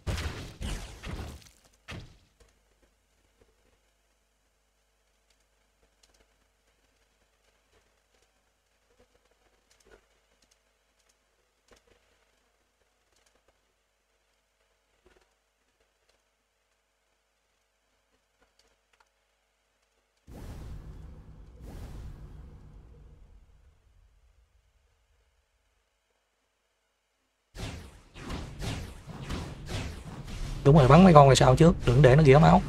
Đúng rồi, bắn mấy con này sao trước, đừng để nó ghĩa máu.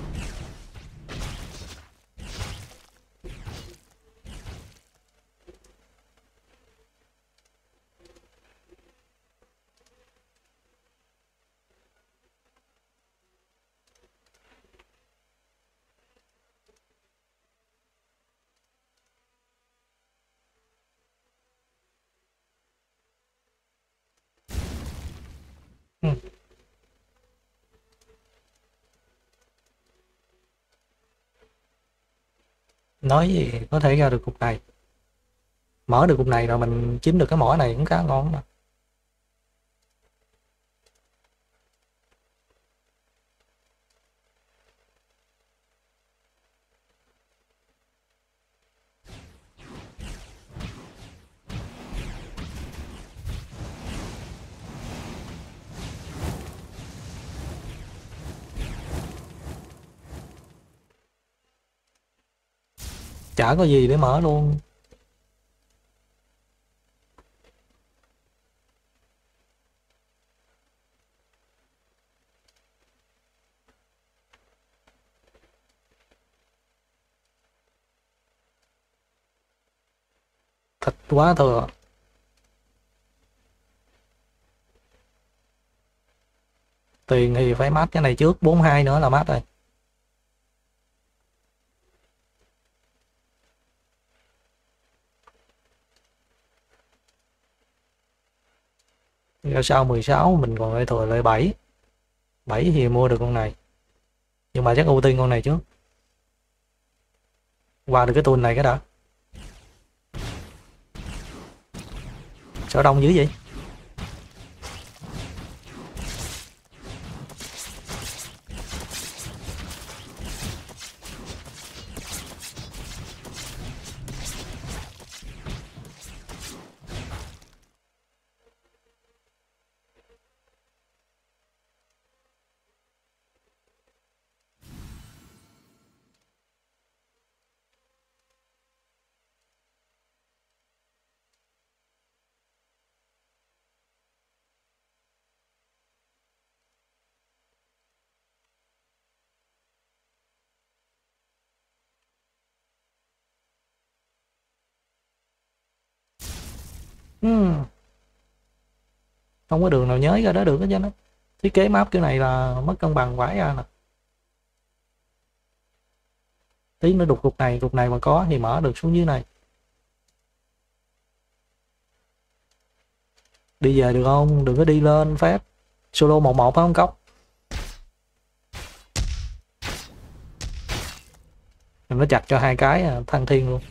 Ừ. Nói gì có thể ra được cục này. Mở được cục này rồi mình chiếm được cái mỏ này cũng khá ngon mà. Chả có gì để mở luôn. Thịt quá thừa. Tiền thì phải mát cái này trước, 42 nữa là mát rồi. Ra sau 16 mình còn lại thừa lại 7. 7 thì mua được con này. Nhưng mà chắc ưu tiên con này trước. Qua được cái tuần này cái đã. Sao đông dữ vậy? Không có đường nào nhới ra đó được hết trơn á. Thiết kế map kiểu này là mất cân bằng vãi ra nè. Tí nữa đục cục này mà có thì mở được xuống dưới này. Đi về được không? Đừng có đi lên phép. Solo 1-1 phải không Cốc? Nó chặt cho hai cái thăng thiên luôn.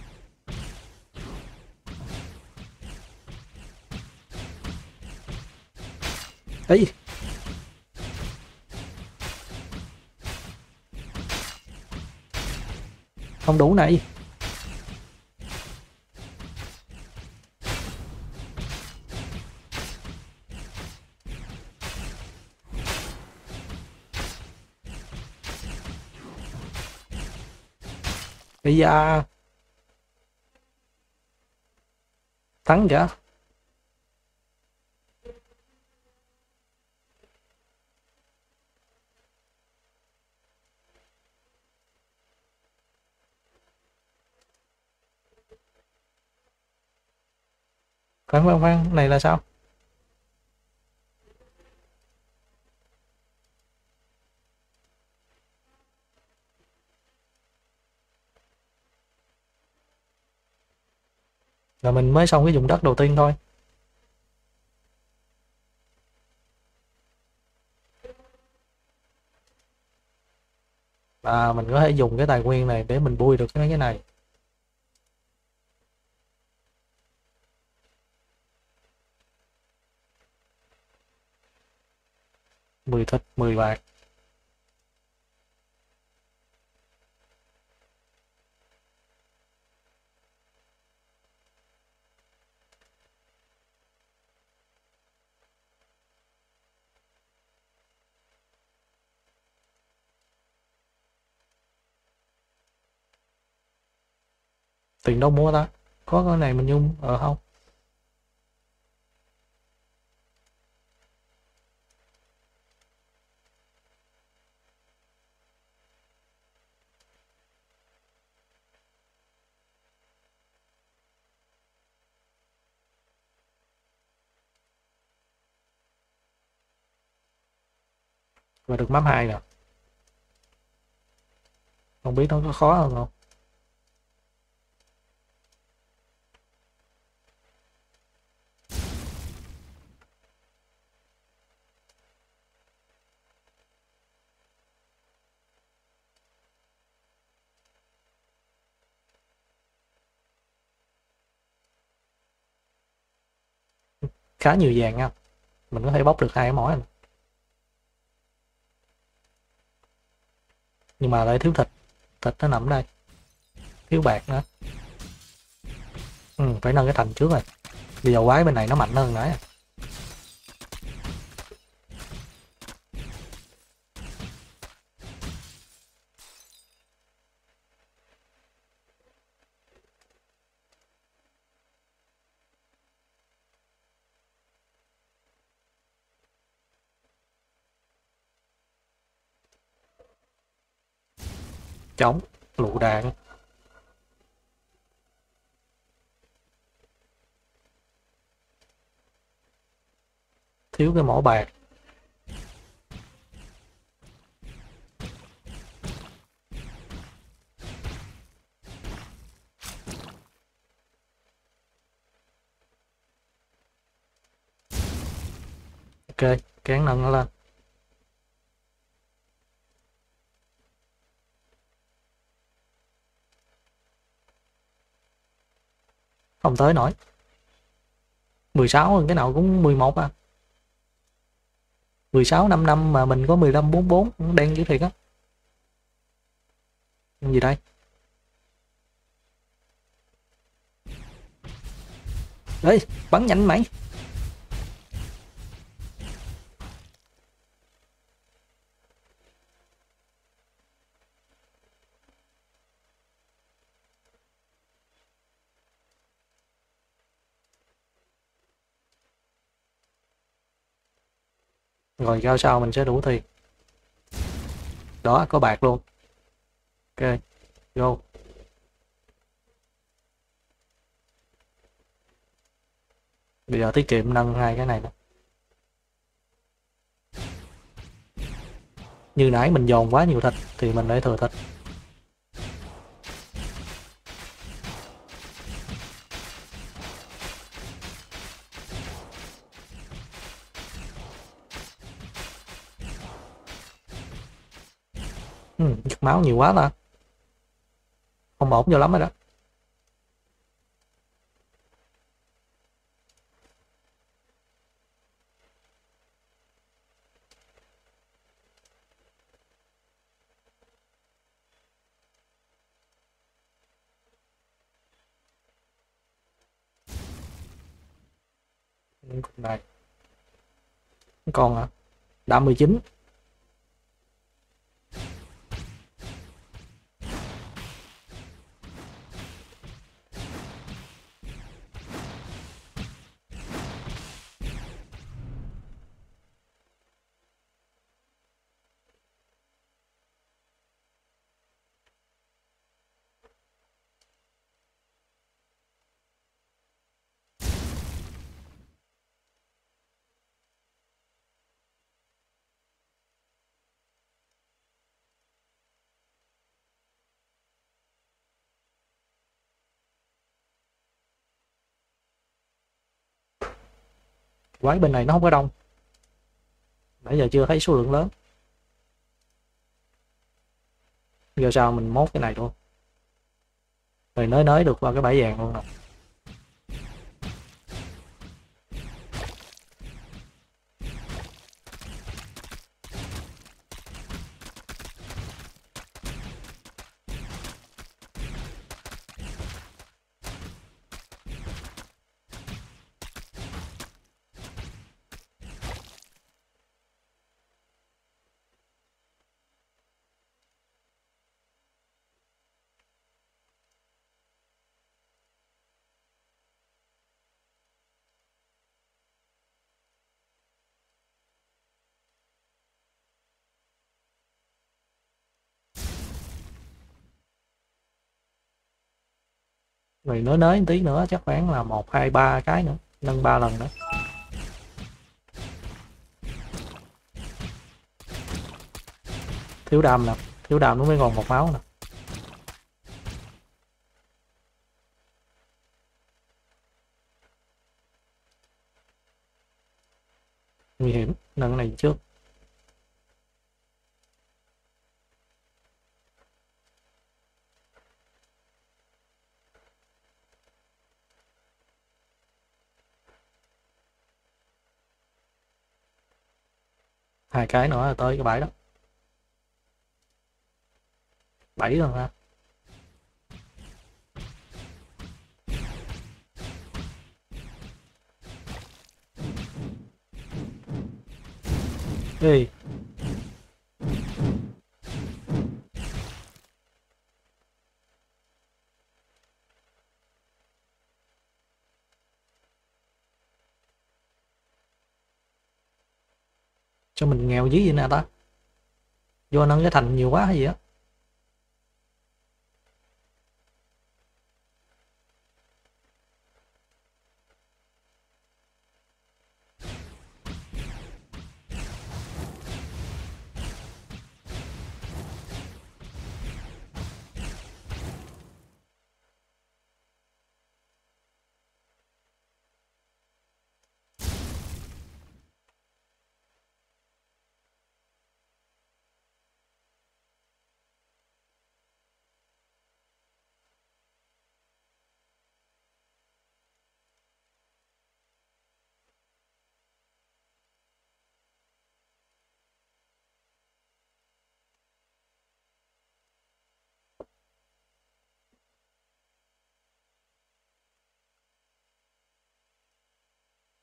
Ý. Không đủ này. Bây giờ thắng kìa. Khoan, này là sao? Là mình mới xong cái vùng đất đầu tiên thôi. Mình có thể dùng cái tài nguyên này để mình bui được cái này. Mười thịt, 10 bạc. Tiền đâu mua ta? Có cái này mình nhung không? Và được map 2 nè. Không biết nó có khó hơn không? Khá nhiều vàng nha. Mình có thể bóc được 2 cái mỏ này. Nhưng mà lại thiếu thịt. Thịt nó nằm ở đây. Thiếu bạc nữa. Phải nâng cái thành trước rồi. Bây giờ quái bên này nó mạnh hơn nãy. Trống, lựu đạn. Thiếu cái mỏ bạc. Ok, cán nâng nó lên. Không tới nổi. 16 cái nào cũng 11 à. 16 55 mà mình có 15 44, đen dữ thiệt á. Gì đây? Ê, bắn nhanh mày. Rồi giao sau mình sẽ đủ tiền. Đó, có bạc luôn. Ok, go. Bây giờ tiết kiệm nâng hai cái này nè. Như nãy mình dồn quá nhiều thịt thì mình để thừa thịt. Giật máu nhiều quá ta. Không ổn cho lắm rồi đó. Cục này. Còn à, đã 19. Quái bên này nó không có đông. Nãy giờ chưa thấy số lượng lớn. Giờ sao mình mốt cái này luôn. Rồi nới được vào cái bãi vàng luôn nè. Rồi nới tí nữa chắc khoảng là 1 2 3 cái nữa, nâng 3 lần nữa. Thiếu đam nè, thiếu đam nó mới còn một máu nè. Nguy hiểm, nâng cái này trước. Hai cái nữa là tới cái bãi đó. 7 lần ha. Ê, cho mình nghèo dí vậy nè ta. Do nâng cái thành nhiều quá hay gì á.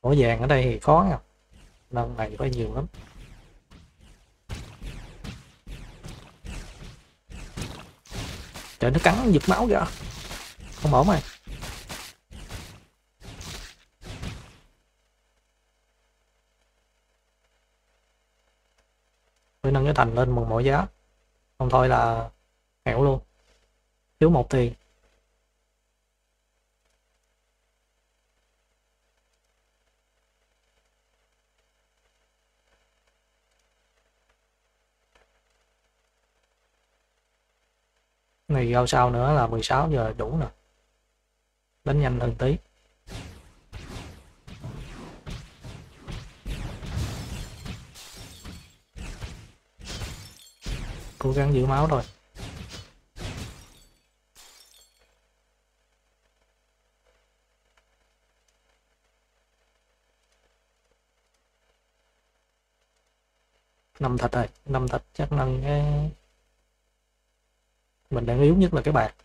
Ổ vàng ở đây thì khó nha, lần này phải nhiều lắm. Trời, nó cắn giật máu kìa, không ổn mày. Phải nâng cái thành lên bằng mọi giá, không thôi là hẻo luôn, thiếu một tiền. Này giao sau nữa là 16 giờ đủ nè, đánh nhanh hơn tí. Cố gắng giữ máu thôi. Năm thịt rồi, năm thịt chắc nâng cái, mình đang yếu nhất là cái bạc.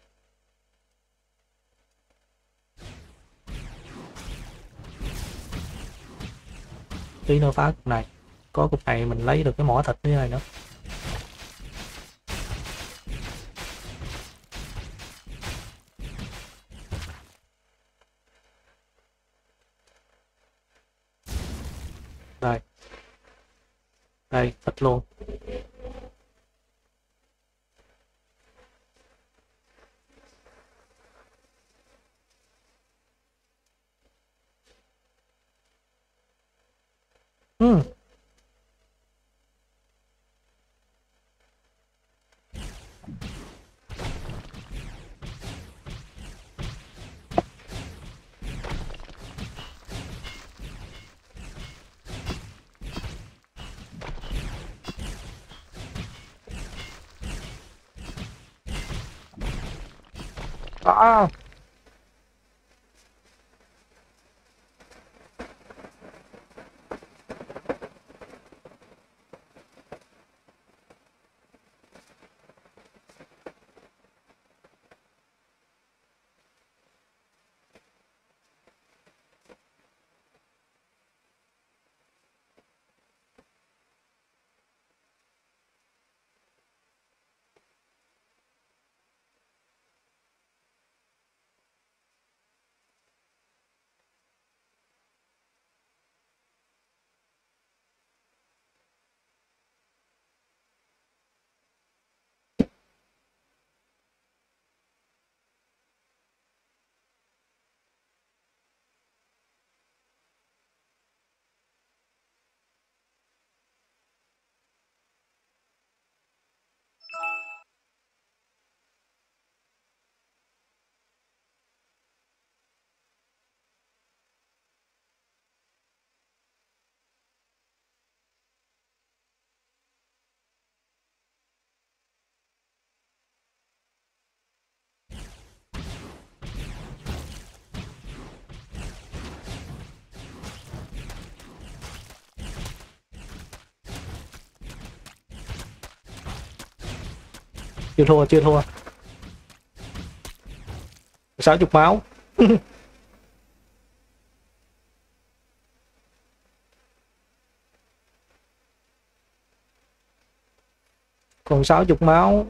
Tí nữa phá cục này, có cục này mình lấy được cái mỏ thịt như này nữa. Đây, đây thịt luôn. Ừ. À, chưa thua, chưa thua. 60 máu. Còn 60 máu.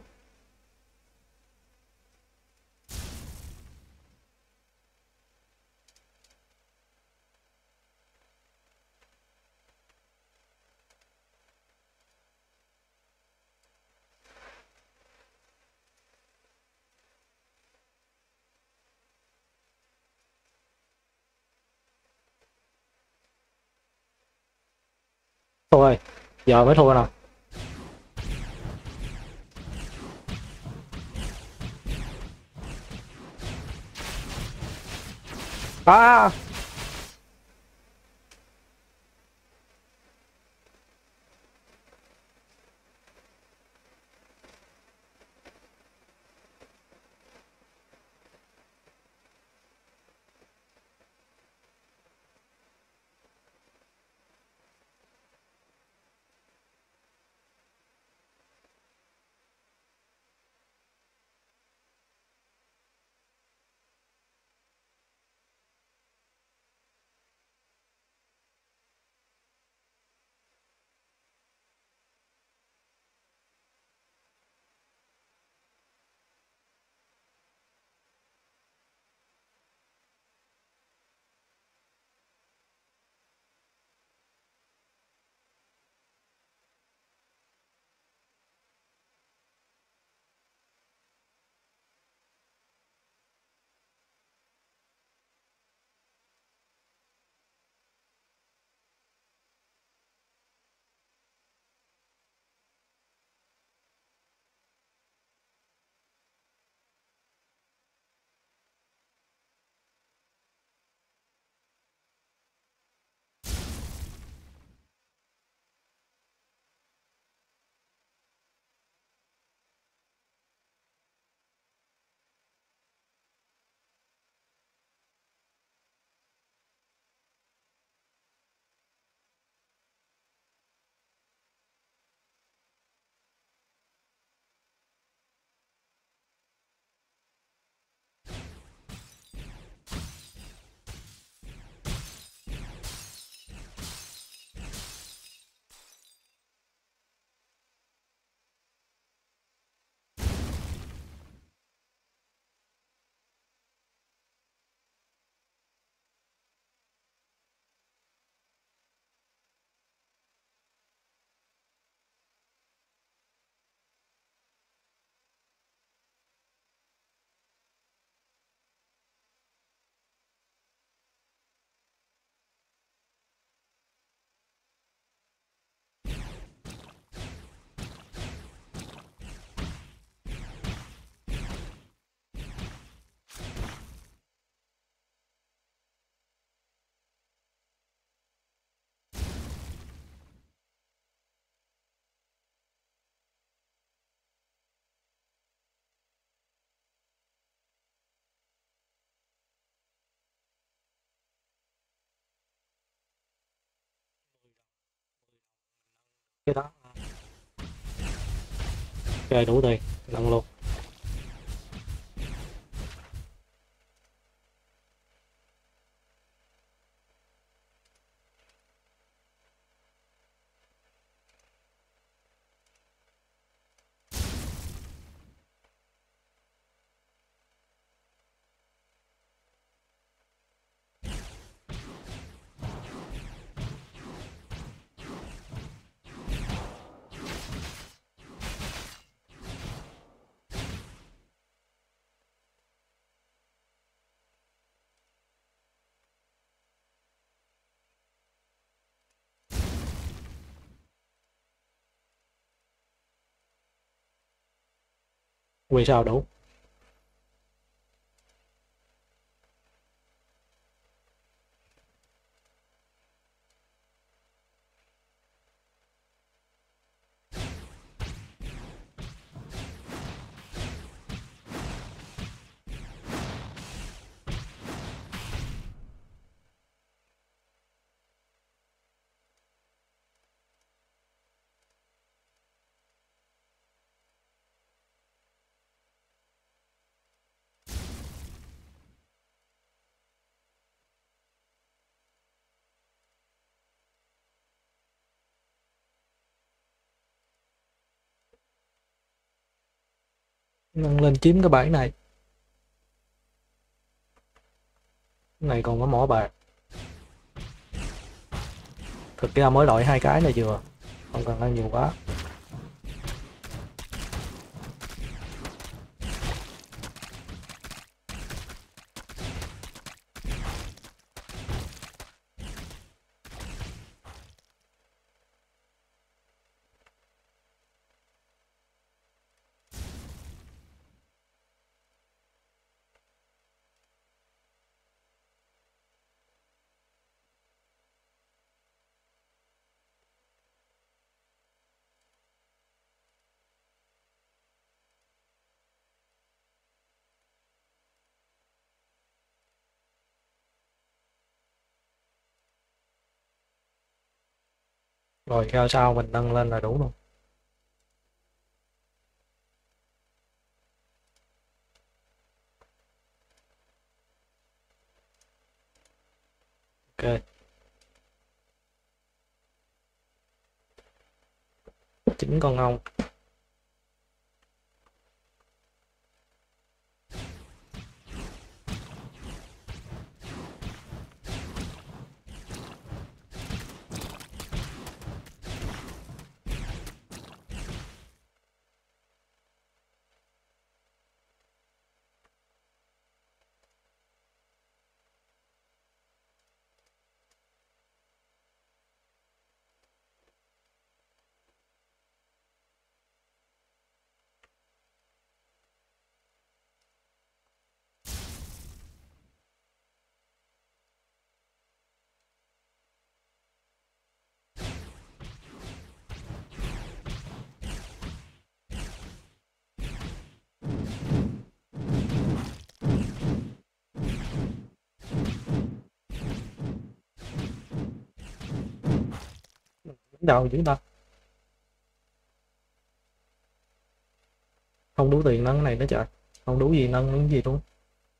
Thôi, giờ mới thua nào. À, cái đó. Ok đủ tiền, nâng luôn. Vì sao đủ? Nâng lên chiếm cái bãi này. Cái này còn có mỏ bạc. Thực ra mới loại hai cái này vừa, không cần ăn nhiều quá. Rồi ra sau mình nâng lên là đủ luôn. Ok. Chín con ong. Đầu dữ ta. Không đủ tiền nâng cái này nữa trời. Không đủ gì nâng những gì luôn.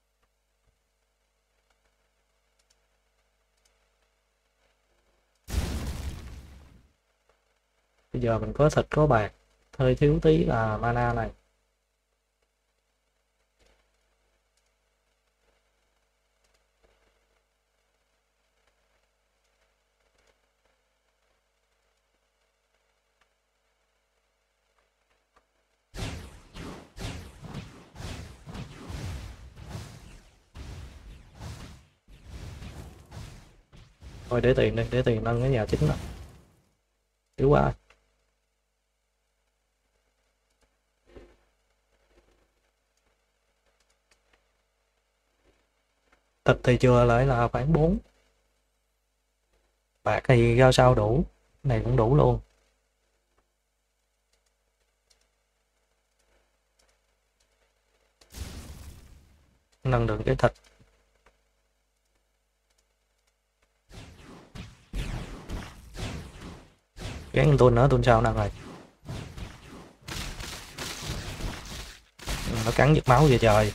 Bây giờ mình có thịt có bạc, hơi thiếu tí là mana này. Thôi để tiền đi, để tiền nâng cái nhà chính đó. Yếu quá. Thịt thì chưa lại là khoảng 4. Bạc thì ra sao đủ. Cái này cũng đủ luôn. Nâng được cái thịt. Gán tuôn nữa, tuôn sao nào rồi. Nó cắn giật máu vậy trời.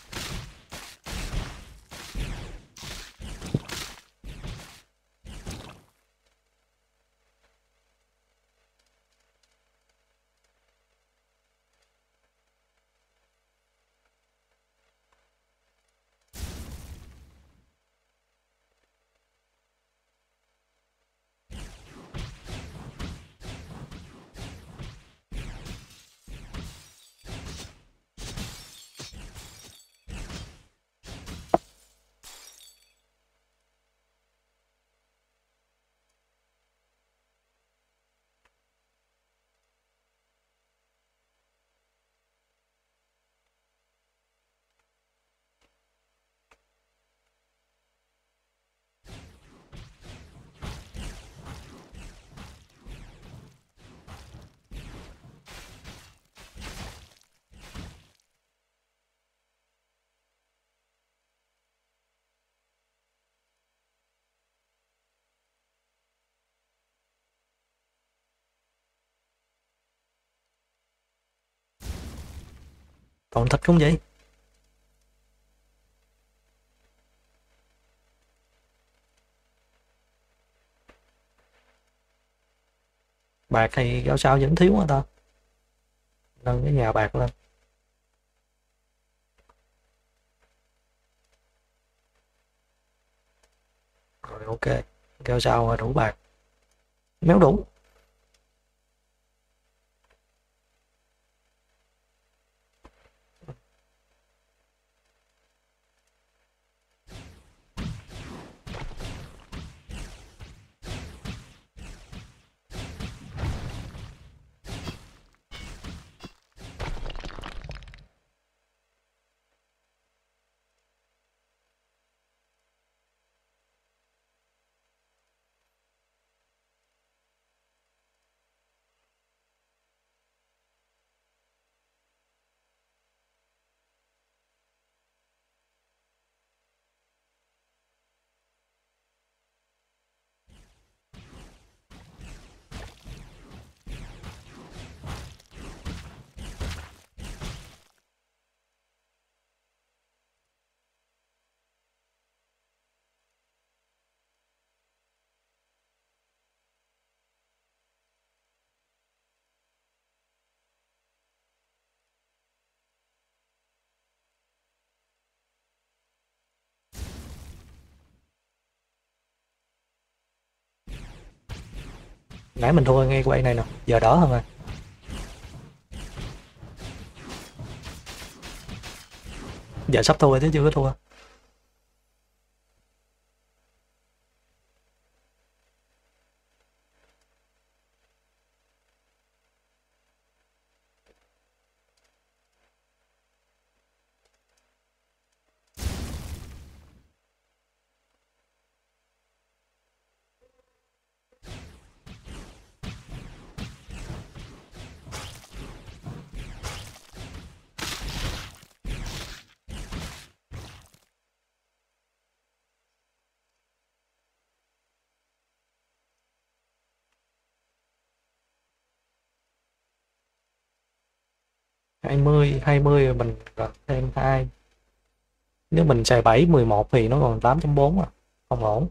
Còn thịt cũng vậy. Bạc thì sao sao vẫn thiếu hả ta? Nâng cái nhà bạc lên. Rồi ok. Kêu sao đủ bạc. Méo đủ. Nãy mình thua ngay quay này nè. Giờ đỡ hơn rồi. Giờ sắp thua chứ chưa có thua. Hai mươi rồi mình còn thêm hai. Nếu mình xài 7 11 thì nó còn 8.4 à. Không ổn.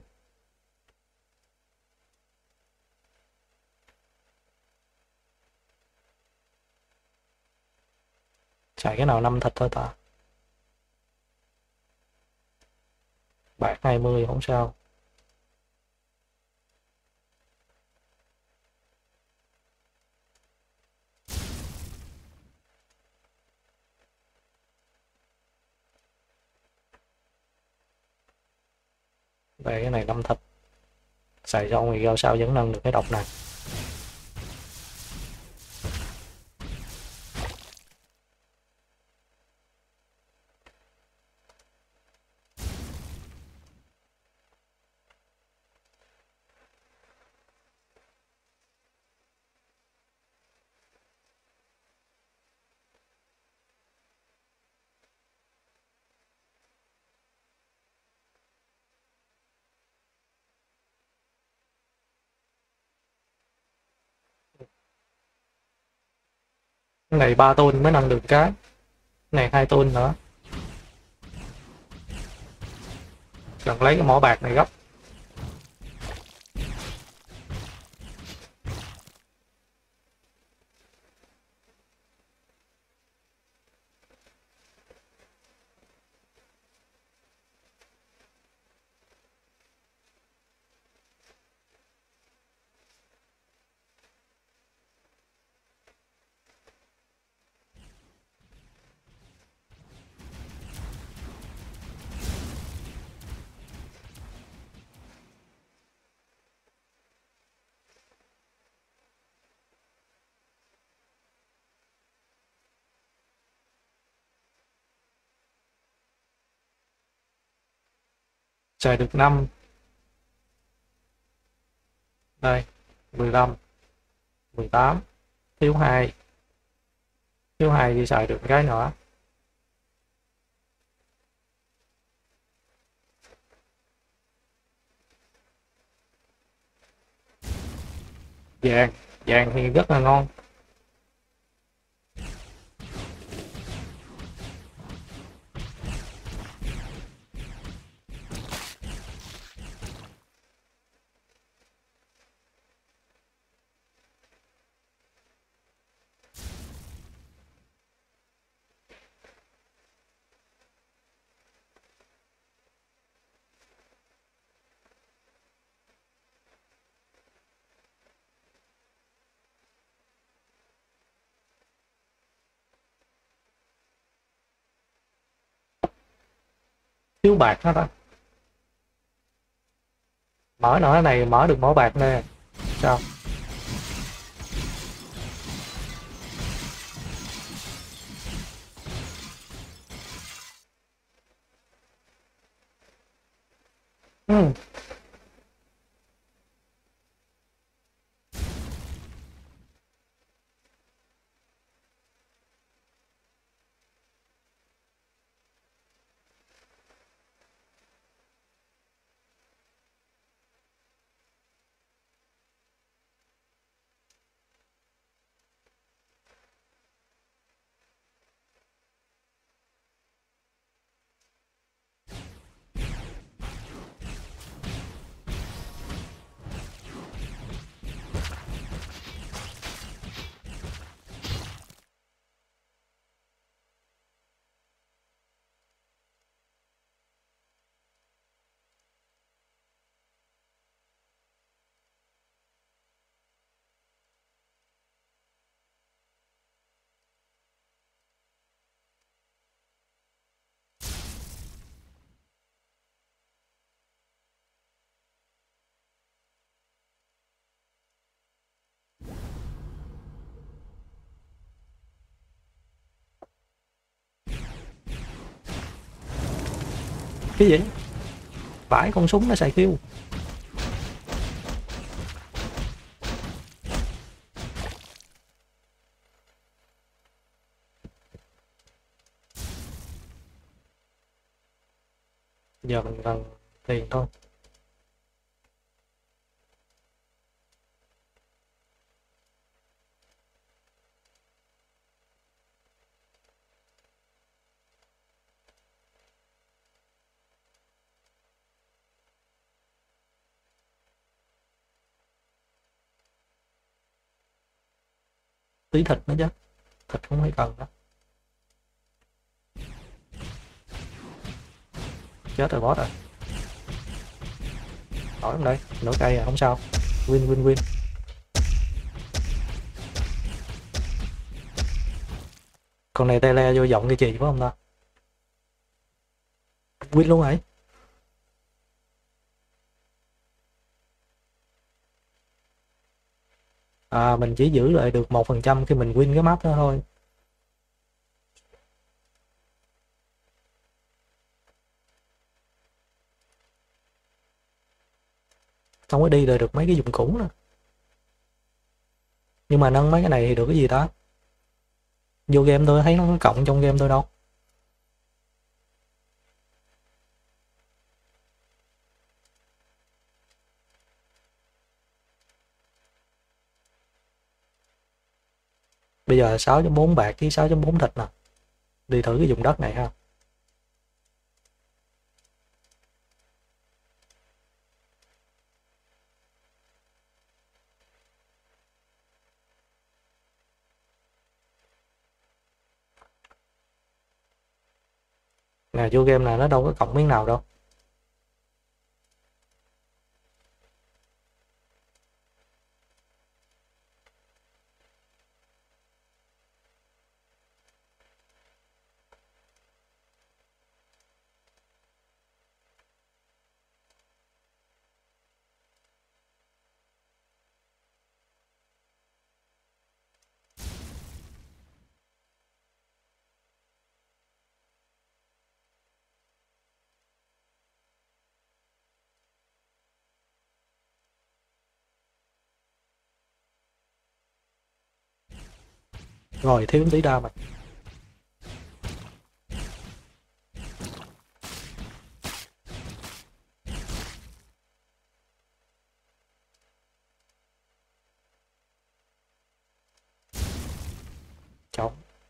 Xài cái nào 5 thịt thôi ta. Bạc 20 không sao. Về cái này 5 thịt. Xài xong thì sao sao vẫn nâng được cái độc này. Cái này 3 tôn mới nâng được cái này, 2 tôn nữa. Cần lấy cái mỏ bạc này gấp. Xài được 5. Đây, 15, 18, thiếu 2. Thiếu 2 thì xài được cái nữa. Vàng, vàng thì rất là ngon. Thiếu bạc hết á. Mở nọ này mở được mỏ bạc nè. Sao? Ừ. Cái gì? Vãi, con súng nó xài kêu. Giờ mình cần tiền thôi. Tí thịt nữa chứ. Thịt không phải cần đó. Chết rồi, boss rồi. Nổi không đây? Nửa cây à, không sao. Win win win. Con này tele vô giọng cái gì phải không ta? Win luôn rồi. À, mình chỉ giữ lại được 1% khi mình win cái map đó thôi. Không có đi lại được mấy cái dụng cũ nữa. Nhưng mà nâng mấy cái này thì được cái gì ta? Vô game tôi thấy nó có cộng trong game tôi đâu. Bây giờ 6.4 bạc với 6.4 thịt nè. Đi thử cái vùng đất này ha. Nè vô game này nó đâu có cộng miếng nào đâu. Rồi thiếu tí đa mày. Chống.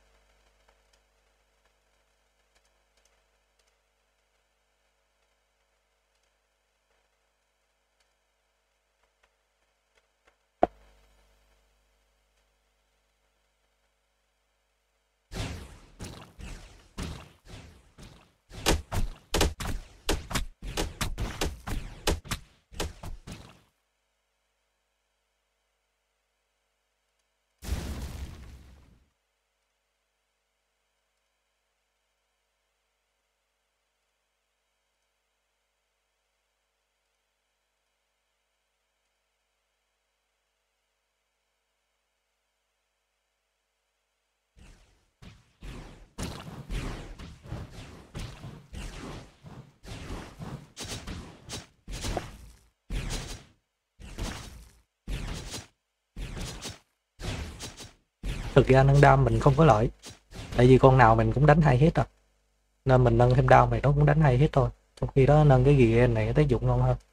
Thực ra nâng đam mình không có lợi. Tại vì con nào mình cũng đánh 2 hit à. Nên mình nâng thêm đam này nó cũng đánh 2 hit thôi. Trong khi đó nâng cái gì này tác dụng ngon hơn.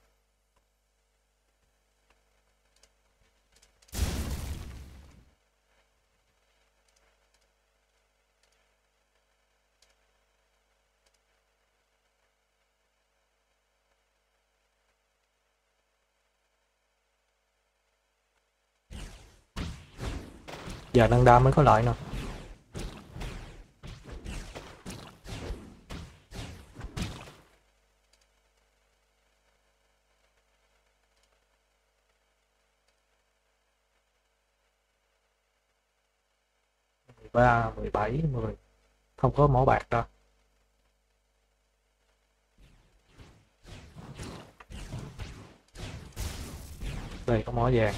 Giờ nâng đam mới có lợi nè. Ba, 17, 10. Không có mỏ bạc đâu. Đây có mỏ vàng.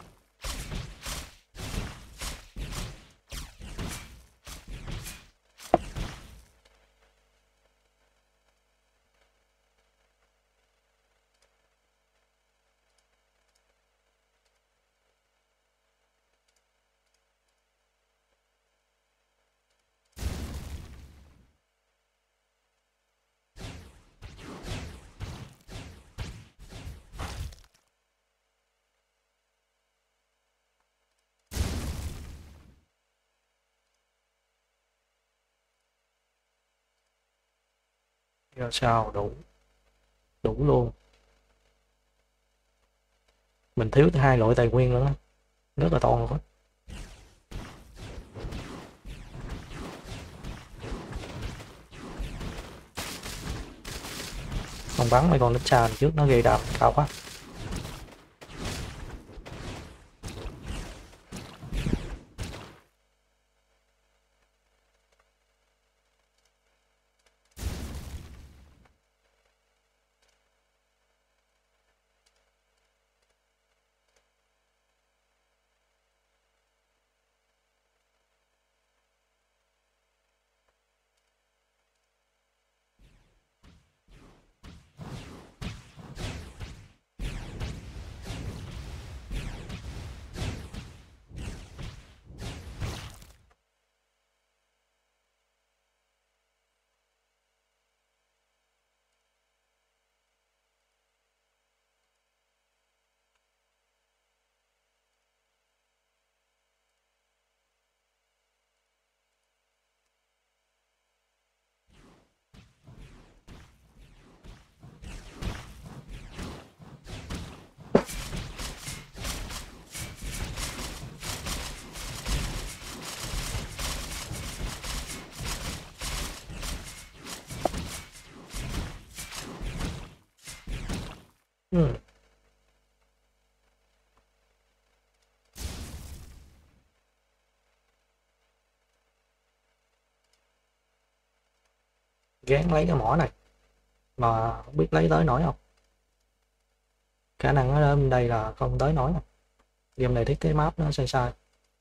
Giờ sao đủ. Đủ luôn. Mình thiếu 2 loại tài nguyên nữa. Rất là to luôn á. Không bắn mấy con nít xa trước nó gây đam cao quá. Ừ. Gán lấy cái mỏ này mà không biết lấy tới nổi không, khả năng ở đây là không tới nổi. Game này thiết kế map nó sai sai.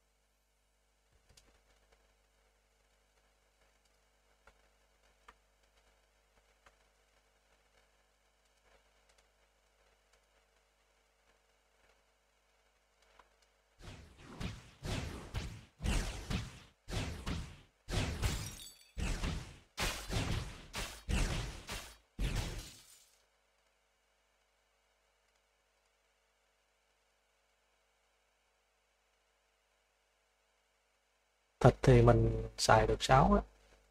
Thịt thì mình xài được 6 á.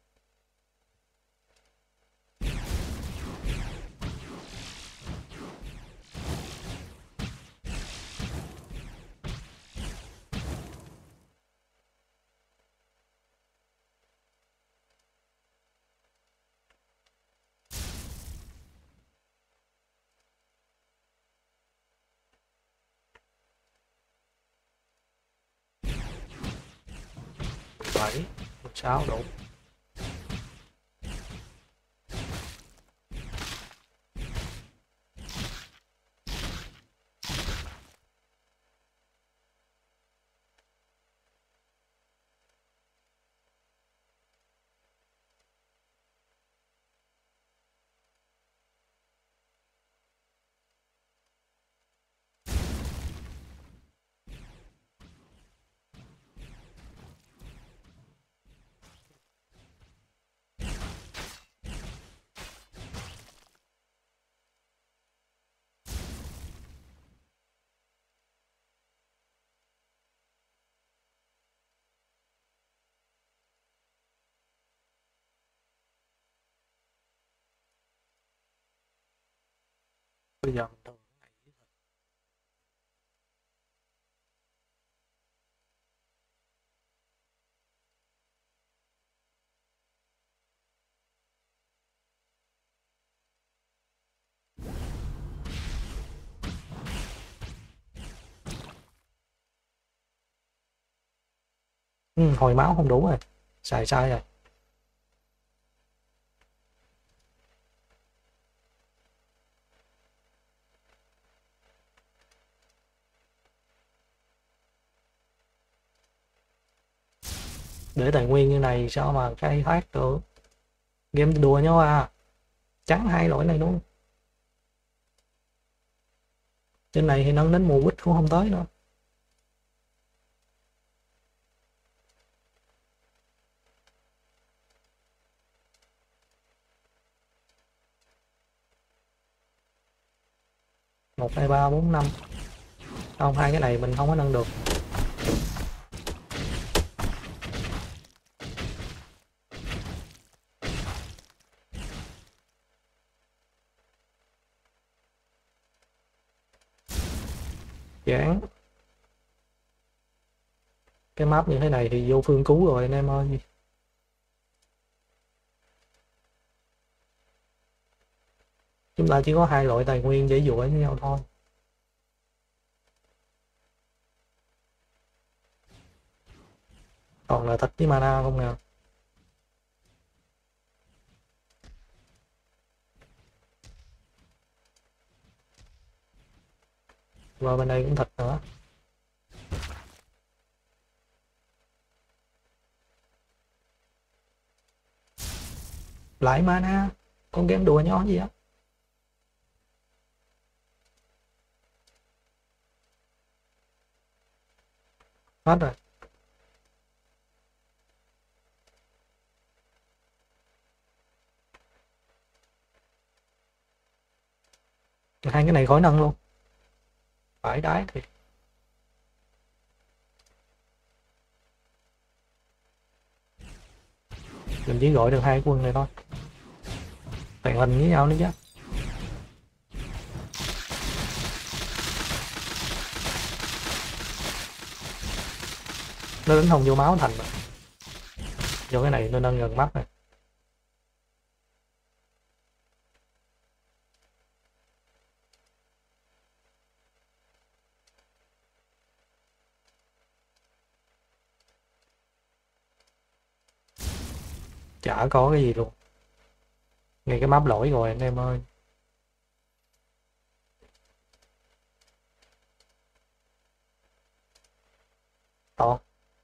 Bảy 6 đủ. Bây giờ mình thử hồi máu không đủ rồi, xài sai rồi. Để tài nguyên như này sao mà khai thác được, game đùa nhau à, trắng hai loại này luôn. Trên này thì nâng đến mùa quýt cũng không tới nữa. Một hai ba bốn năm, không, hai cái này mình không có nâng được. Chán. Cái map như thế này thì vô phương cứu rồi anh em ơi. Chúng ta chỉ có hai loại tài nguyên dễ dụa với nhau thôi. Còn là thịt với mana không nè. Và bên đây cũng thịt nữa. Lại mana, con game đùa nhỏ gì á. Hết rồi. Hai cái này khỏi nâng luôn. Phải đái thì mình chỉ gọi được hai quân này thôi. Tàng hình với nhau nữa chứ. Nó đánh không vô máu thành rồi. Vô cái này nó nâng gần mắt này. chả có cái gì luôn, ngay cái map lỗi rồi anh em ơi. To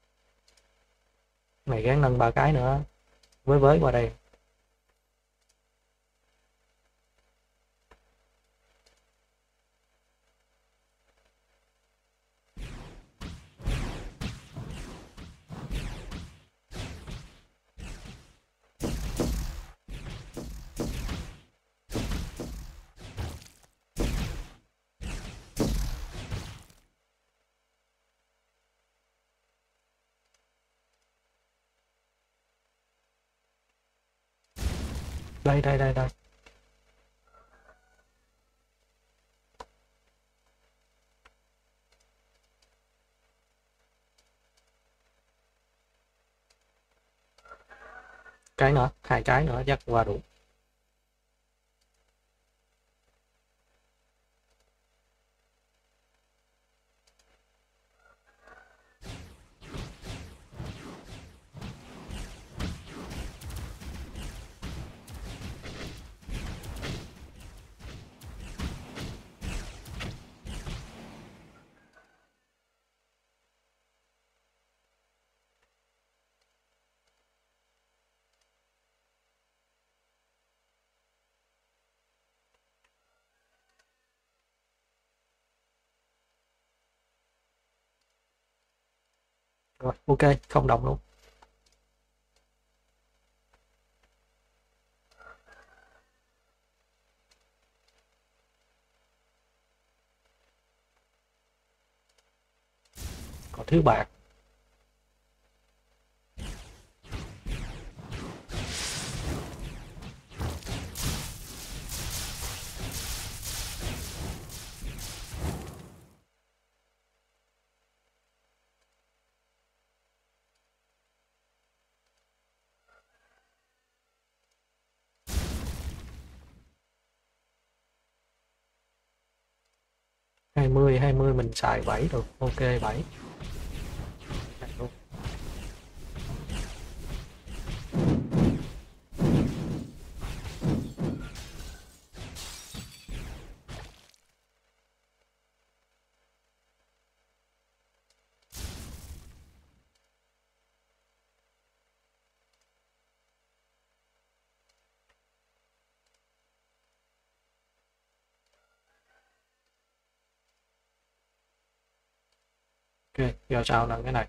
mày gán nâng 3 cái nữa, với qua đây. Đây. Cái nữa, 2 cái nữa chắc qua đủ. Rồi, ok, không đồng luôn. Còn thiếu bạc. hai mươi mình xài 7 được, ok 7 luôn. Ok, giờ sao là cái này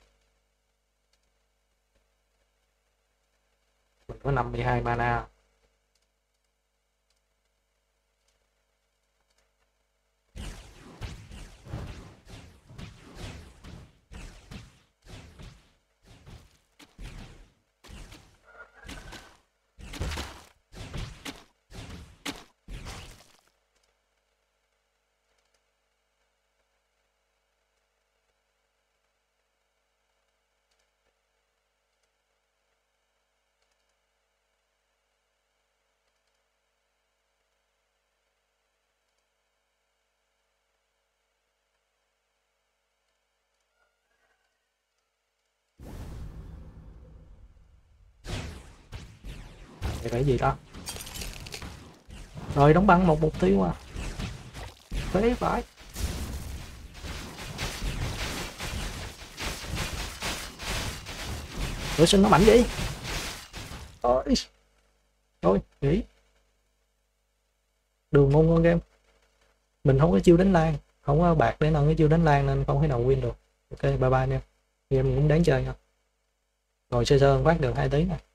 mình có 52 mana. Thì cái gì đó. Rồi đóng băng một mục tiêu à. Phế phải. Rồi sinh nó mạnh vậy. Ôi. Thôi, nghỉ. Đường ngon con game. Mình không có chiêu đánh lan, không có bạc để nâng cái chiêu đánh lan nên không thể nào win được. Ok, bye bye nha. Game cũng đáng chơi nha. Ngồi sơ sơ phát được 2 tí nè.